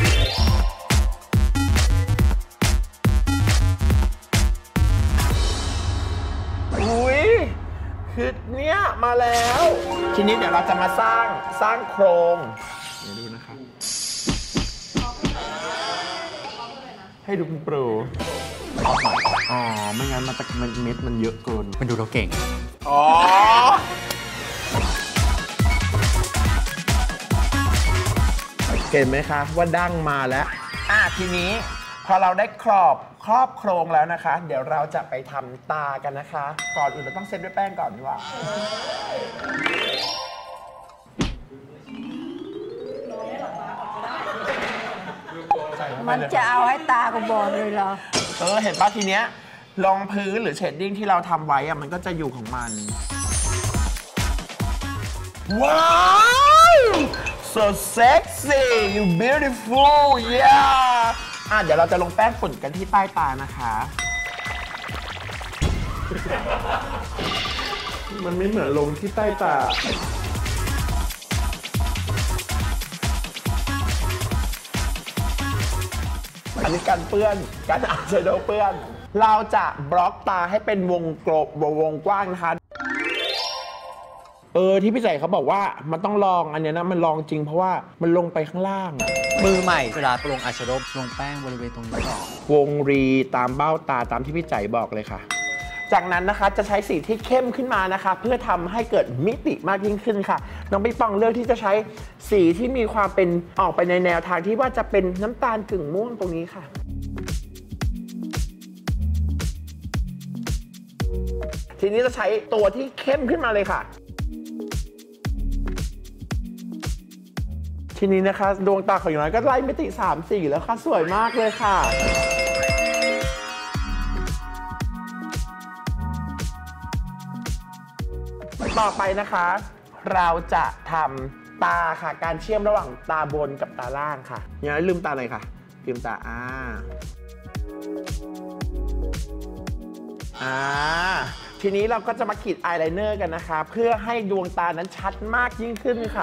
อุ้ยคือเนี้ยมาแล้วทีนี้เดี๋ยวเราจะมาสร้างโครงเดี๋ยวดูนะครับให้ดูเป็นโปรอ๋อไม่งั้นมันเม็ดมันเยอะเกินมันดูเราเก่งอ๋อเห็นไหมคะว่าดั้งมาแล้วทีนี้พอเราได้ครอบโครงแล้วนะคะเดี๋ยวเราจะไปทำตากันนะคะก่อนอื่นเราต้องเซตด้วยแป้งก่อนดีกว่ามันจะเอาให้ตากูบอดเลยเหรอเห็นป่ะทีเนี้ยรองพื้นหรือเชดดิ้งที่เราทำไว้มันก็จะอยู่ของมันว้าว so sexy you beautiful yeah เดี๋ยวเราจะลงแป้งฝุ่นกันที่ใต้ตานะคะมันไม่เหมือนลงที่ใต้ตาอันนี้การเปื้อนการอายแชโดว์เปื้อนเราจะบล็อกตาให้เป็นวงกว้างนะคะที่พี่ใจเขาบอกว่ามันต้องลองอันนี้นะมันลองจริงเพราะว่ามันลงไปข้างล่างมือใหม่เวลาลงอายแชโดว์ลงแป้งบริเวณตรงนี้ก่อนวงรีตามเบ้าตาตามที่พี่ใจบอกเลยค่ะจากนั้นนะคะจะใช้สีที่เข้มขึ้นมานะคะเพื่อทำให้เกิดมิติมากยิ่งขึ้นค่ะน้องปิ๊งปองเลือกที่จะใช้สีที่มีความเป็นออกไปในแนวทางที่ว่าจะเป็นน้ำตาลกึ่งม่วงตรงนี้ค่ะทีนี้จะใช้ตัวที่เข้มขึ้นมาเลยค่ะทีนี้นะคะดวงตาของอย่างน้อยก็ไล่มิติ3 4แล้วค่ะสวยมากเลยค่ะต่อไปนะคะเราจะทำตาค่ะการเชื่อมระหว่างตาบนกับตาล่างค่ะอย่าลืมตาเลยค่ะลืมตาทีนี้เราก็จะมาขีดอายไลเนอร์กันนะคะเพื่อให้ดวงตานั้นชัดมากยิ่งขึ้นค่ะ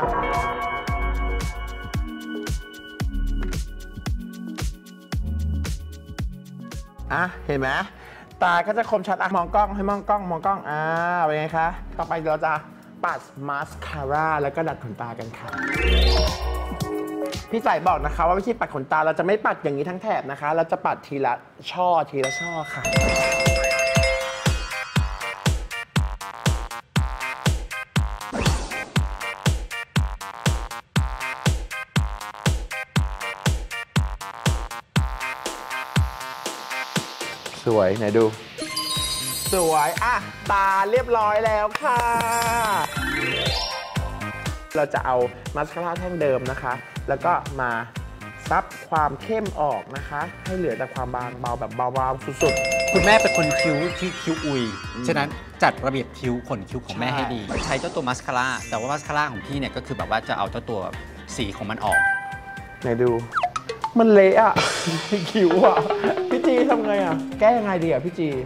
เห็นไหมตาก็จะคมชัดมองกล้องให้มองกล้องเป็นไงคะต่อไปเราจะปัดมาสคาร่าแล้วก็ดัดขนตากันค่ะพี่จ่ายบอกนะคะว่าวิธีปัดขนตาเราจะไม่ปัดอย่างนี้ทั้งแถบนะคะเราจะปัดทีละช่อค่ะสวยไหนดูสวยตาเรียบร้อยแล้วค่ะเราจะเอามาสคาร่าแท่งเดิมนะคะแล้วก็มาซับความเข้มออกนะคะให้เหลือแต่ความบางเบาแบบเบาๆสุดๆคุณแม่เป็นคนคิ้วที่คิ้วอุยฉะนั้นจัดระเบียบคิ้วขนคิ้วของแม่ให้ดีใช้เจ้าตัวมาสคาร่าแต่ว่ามาสคาร่าของพี่เนี่ยก็คือแบบว่าจะเอาเจ้าตัวสีของมันออกไหนดูมันเละคิ้วพี่จีทำไงแก้ยังไงดีพี่จี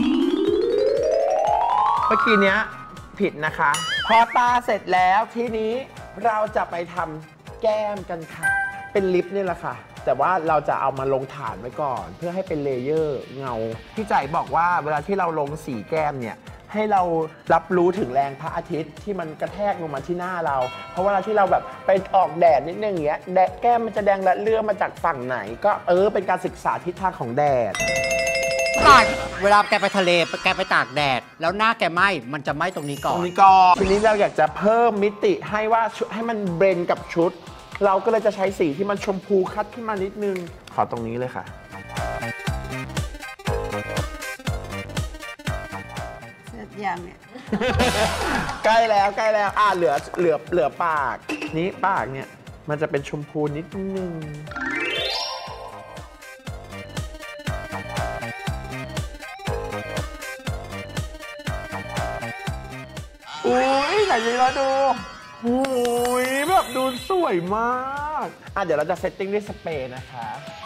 เมื่อกี้เนี้ยผิดนะคะพอตาเสร็จแล้วทีนี้เราจะไปทำแก้มกันค่ะเป็นลิปนี่แหละค่ะแต่ว่าเราจะเอามาลงฐานไว้ก่อนเพื่อให้เป็นเลเยอร์เงาพี่ใจบอกว่าเวลาที่เราลงสีแก้มเนี่ยให้เรารับรู้ถึงแรงพระอาทิตย์ที่มันกระแทกลงมาที่หน้าเราเพราะเวลาที่เราแบบไปออกแดดนิดนึงอย่างเงี้ยแก้มมันจะแดงและเลื่อมมาจากฝั่งไหนก็เป็นการศึกษาทิศทางของแดดเวลาแกไปทะเลแกไปตากแดดแล้วหน้าแกไหม้มันจะไหม้ตรงนี้ก่อนทีนี้เราอยากจะเพิ่มมิติให้ว่าให้มันเบรนกับชุดเราก็เลยจะใช้สีที่มันชมพูคัดขึ้นมานิดนึงขอตรงนี้เลยค่ะเสร็จยังเนี่ยใกล้แล้วเหลือปากนี้ปากเนี่ยมันจะเป็นชมพูนิดนึงอุ้ยไหนดีเราดูอุ้ยแบบดูสวยมากเดี๋ยวเราจะเซตติ้งด้วยสเปรย์นะคะ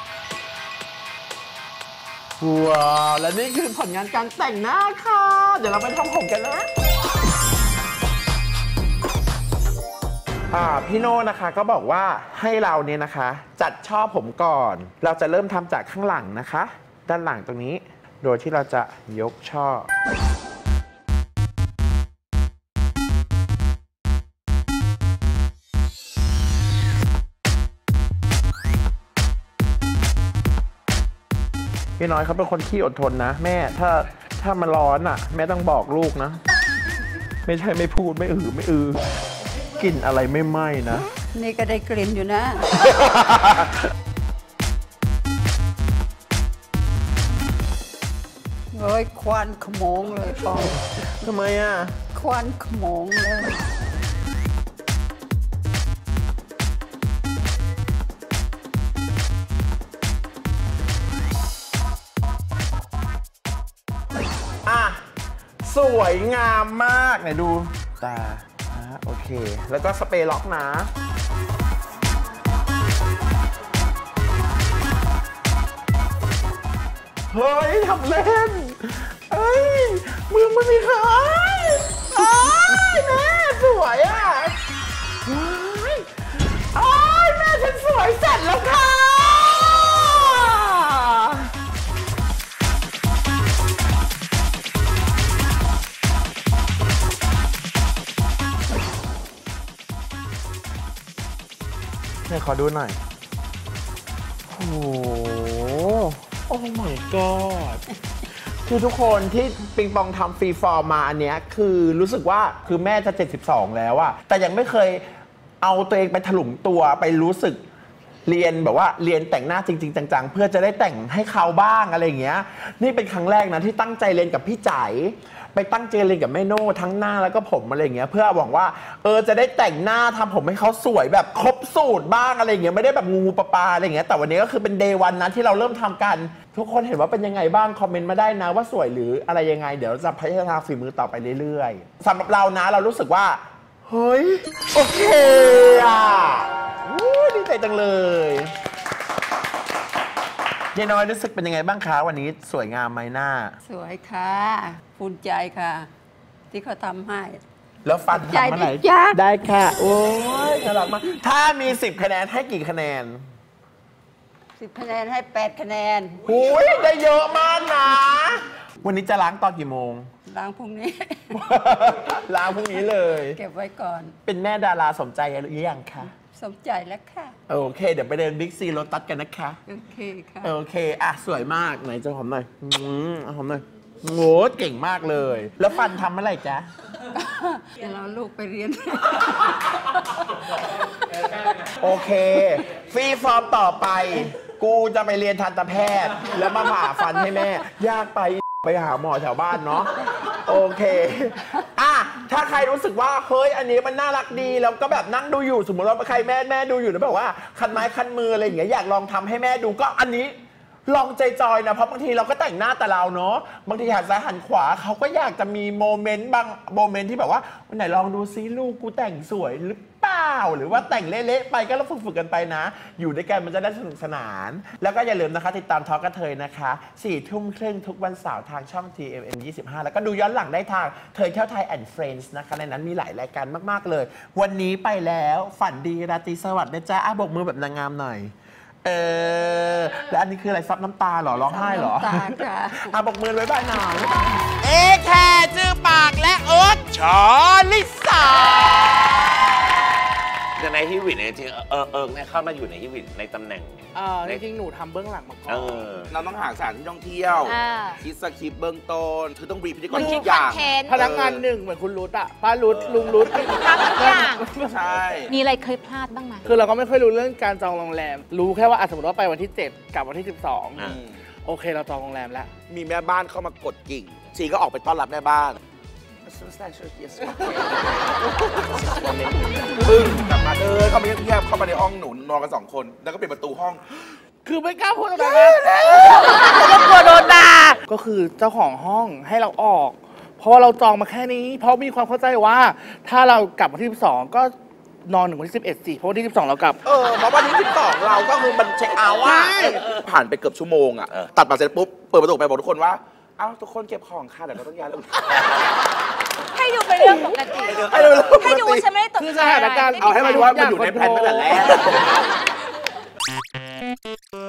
ว้าวและนี่คือผลงานการแต่งหน้าค่ะเดี๋ยวเราไปทำผมกันนะพี่โน่นะคะก็บอกว่าให้เราเนี่ยนะคะ จัดช่อผมก่อนเราจะเริ่มทำจากข้างหลังนะคะ ด้านหลังตรงนี้โดยที่เราจะยกช่อพี่น้อยเขาเป็นคนขี้อดทนนะแม่ถ้ามันร้อนอ่ะแม่ต้องบอกลูกนะไม่ใช่ไม่พูดไม่กลิ่นอะไรไม่ไหม้นะนี่ก็ได้กลิ่นอยู่นะเฮ้ยควันขโมงเลยปองทำไมอ่ะควันขโมงเลยสวยงามมากไหนดูตาโอเคแล้วก็สเปรย์ล็อกนะเฮ้ยทำเล่นเฮ้ยมือมันมีขาแม่สวยอ่ะแม่ฉันสวยเสร็จแล้วค่ะขอดูหน่อยโอ้โหโอ้ my god คือทุกคนที่ปิงปองทำฟรีฟอร์มมาอันเนี้ยคือรู้สึกว่าคือแม่จะ72แล้วอะแต่ยังไม่เคยเอาตัวเองไปถลุงตัวไปรู้สึกเรียนแบบว่าเรียนแต่งหน้าจริงๆจังๆเพื่อจะได้แต่งให้เขาบ้างอะไรอย่างเงี้ยนี่เป็นครั้งแรกนะที่ตั้งใจเรียนกับพี่จ๋ายไปตั้งใจเรียนกับแม่โน่ทั้งหน้าแล้วก็ผมอะไรอย่างเงี้ยเพื่อหวังว่าจะได้แต่งหน้าทำผมให้เขาสวยแบบครบสูตรบ้างอะไรอย่างเงี้ยไม่ได้แบบงูปลาอะไรอย่างเงี้ยแต่วันนี้ก็คือเป็นเดย์วันนั้นที่เราเริ่มทำกันทุกคนเห็นว่าเป็นยังไงบ้างคอมเมนต์มาได้นะว่าสวยหรืออะไรยังไงเดี๋ยวจะพัฒนาฝีมือต่อไปเรื่อยๆสำหรับเรานะเรารู้สึกว่าเฮ้ยโอเคอ่ะดีใจจังเลยยายน้อยรู้สึกเป็นยังไงบ้างคะวันนี้สวยงามไหมหน้าสวยค่ะภูมิใจค่ะที่เขาทำให้แล้วฟันทำเมื่อไหร่ได้ค่ะโอ้ยน่ารักมากถ้ามี10 คะแนนให้กี่คะแนน 10 คะแนนให้8 คะแนนโอ้ยได้เยอะมากนะวันนี้จะล้างตอนกี่โมงล้างพรุ่งนี้ล้างพรุ่งนี้เลยเก็บไว้ก่อนเป็นแม่ดาราสมใจหรือยังคะสมใจแล้วค่ะโอเคเดี๋ยวไปเดินบิ๊กซีโลตัสกันนะคะโอเคค่ะโอเคสวยมากไหนจะหอมหน่อยหอมหน่อยโง่เก่งมากเลยแล้วฟันทำเมื่อไหร่จ๊ะเดี๋ยวเราลูกไปเรียนโอเคฟรีฟอร์มต่อไปกูจะไปเรียนทันตแพทย์แล้วมาผ่าฟันให้แม่ยากไปหาหมอแถวบ้านเนาะโอเคถ้าใครรู้สึกว่าเฮ้ยอันนี้มันน่ารักดีแล้วก็แบบนั่งดูอยู่สมมติว่าใครแม่ดูอยู่แล้วแบบว่าคันไม้คันมืออะไรอย่างเงี้ยอยากลองทำให้แม่ดูก็อันนี้ลองใจจอยนะเพราะบางทีเราก็แต่งหน้าแต่เราเนาะบางทีหันซ้ายหันขวาเขาก็อยากจะมีโมเมนต์บางโมเมนต์ที่แบบว่าวันไหนลองดูซิลูกกูแต่งสวยหรือเปล่าหรือว่าแต่งเละๆไปก็เราฝึกกันไปนะอยู่ด้วยกันมันจะได้สนุกสนานแล้วก็อย่าลืมนะคะติดตามทอล์กกระเทยนะคะ4 ทุ่มครึ่งทุกวันเสาร์ทางช่อง TMM 25แล้วก็ดูย้อนหลังได้ทางเทยเที่ยวไทย and Friends นะคะในนั้นมีหลายรายการมากๆเลยวันนี้ไปแล้วฝันดีราตรีสวัสดิ์นะจ๊ะบกมือแบบนางงามหน่อยแล้วอันนี้คืออะไรซับน้ำตาเหรอร้องไห้เหรอน้ำตาค่ะบกมือไว้บ้านหน่อยแค่จื้อปากและโอ๊ตชอลิสาในฮิวิตเนี่ยจริงเนี่ยเข้ามาอยู่ในฮิวิตในตำแหน่งจริงๆหนูทำเบื้องหลังมาก่อนเราต้องหาสถานที่ท่องเที่ยวคิดสคริปต์เบื้องต้นคือต้องบีบพิธีกรทุกอย่างพนักงาน1เหมือนคุณรุตอ่ะป้ารุตลุงรุตทำทุกอย่างใช่มีอะไรเคยพลาดบ้างไหมคือเราก็ไม่ค่อยรู้เรื่องการจองโรงแรมรู้แค่ว่าสมมติว่าไปวันที่7กับวันที่12โอเคเราจองโรงแรมแล้วมีแม่บ้านเข้ามากดกิ่งชีก็ออกไปต้อนรับแม่บ้านพึ่งกลับมาเข้ามาเงียบเข้ามาในห้องหนูนอนกัน2 คนแล้วก็ปิดประตูห้องคือไม่กล้าพูดอะไรนะก็กลัวโดนด่าก็คือเจ้าของห้องให้เราออกเพราะว่าเราจองมาแค่นี้เพราะมีความเข้าใจว่าถ้าเรากลับวันที่12ก็นอนถึงวันที่11สิเพราะวันที่12เรากลับเพราะวันที่12เราก็คือมันเช็คเอาท์ผ่านไปเกือบชั่วโมงตัดมาเสร็จปุ๊บเปิดประตูไปบอกทุกคนว่าทุกคนเก็บของค่ะเดี๋ยวเราต้องย้ายแล้วให้ดูเป็นเรื่องปกติให้ดูฉันไม่ได้ตกคือสถานการณ์เอาให้มันว่ามันอยู่ในแผนตั้งแต่แรก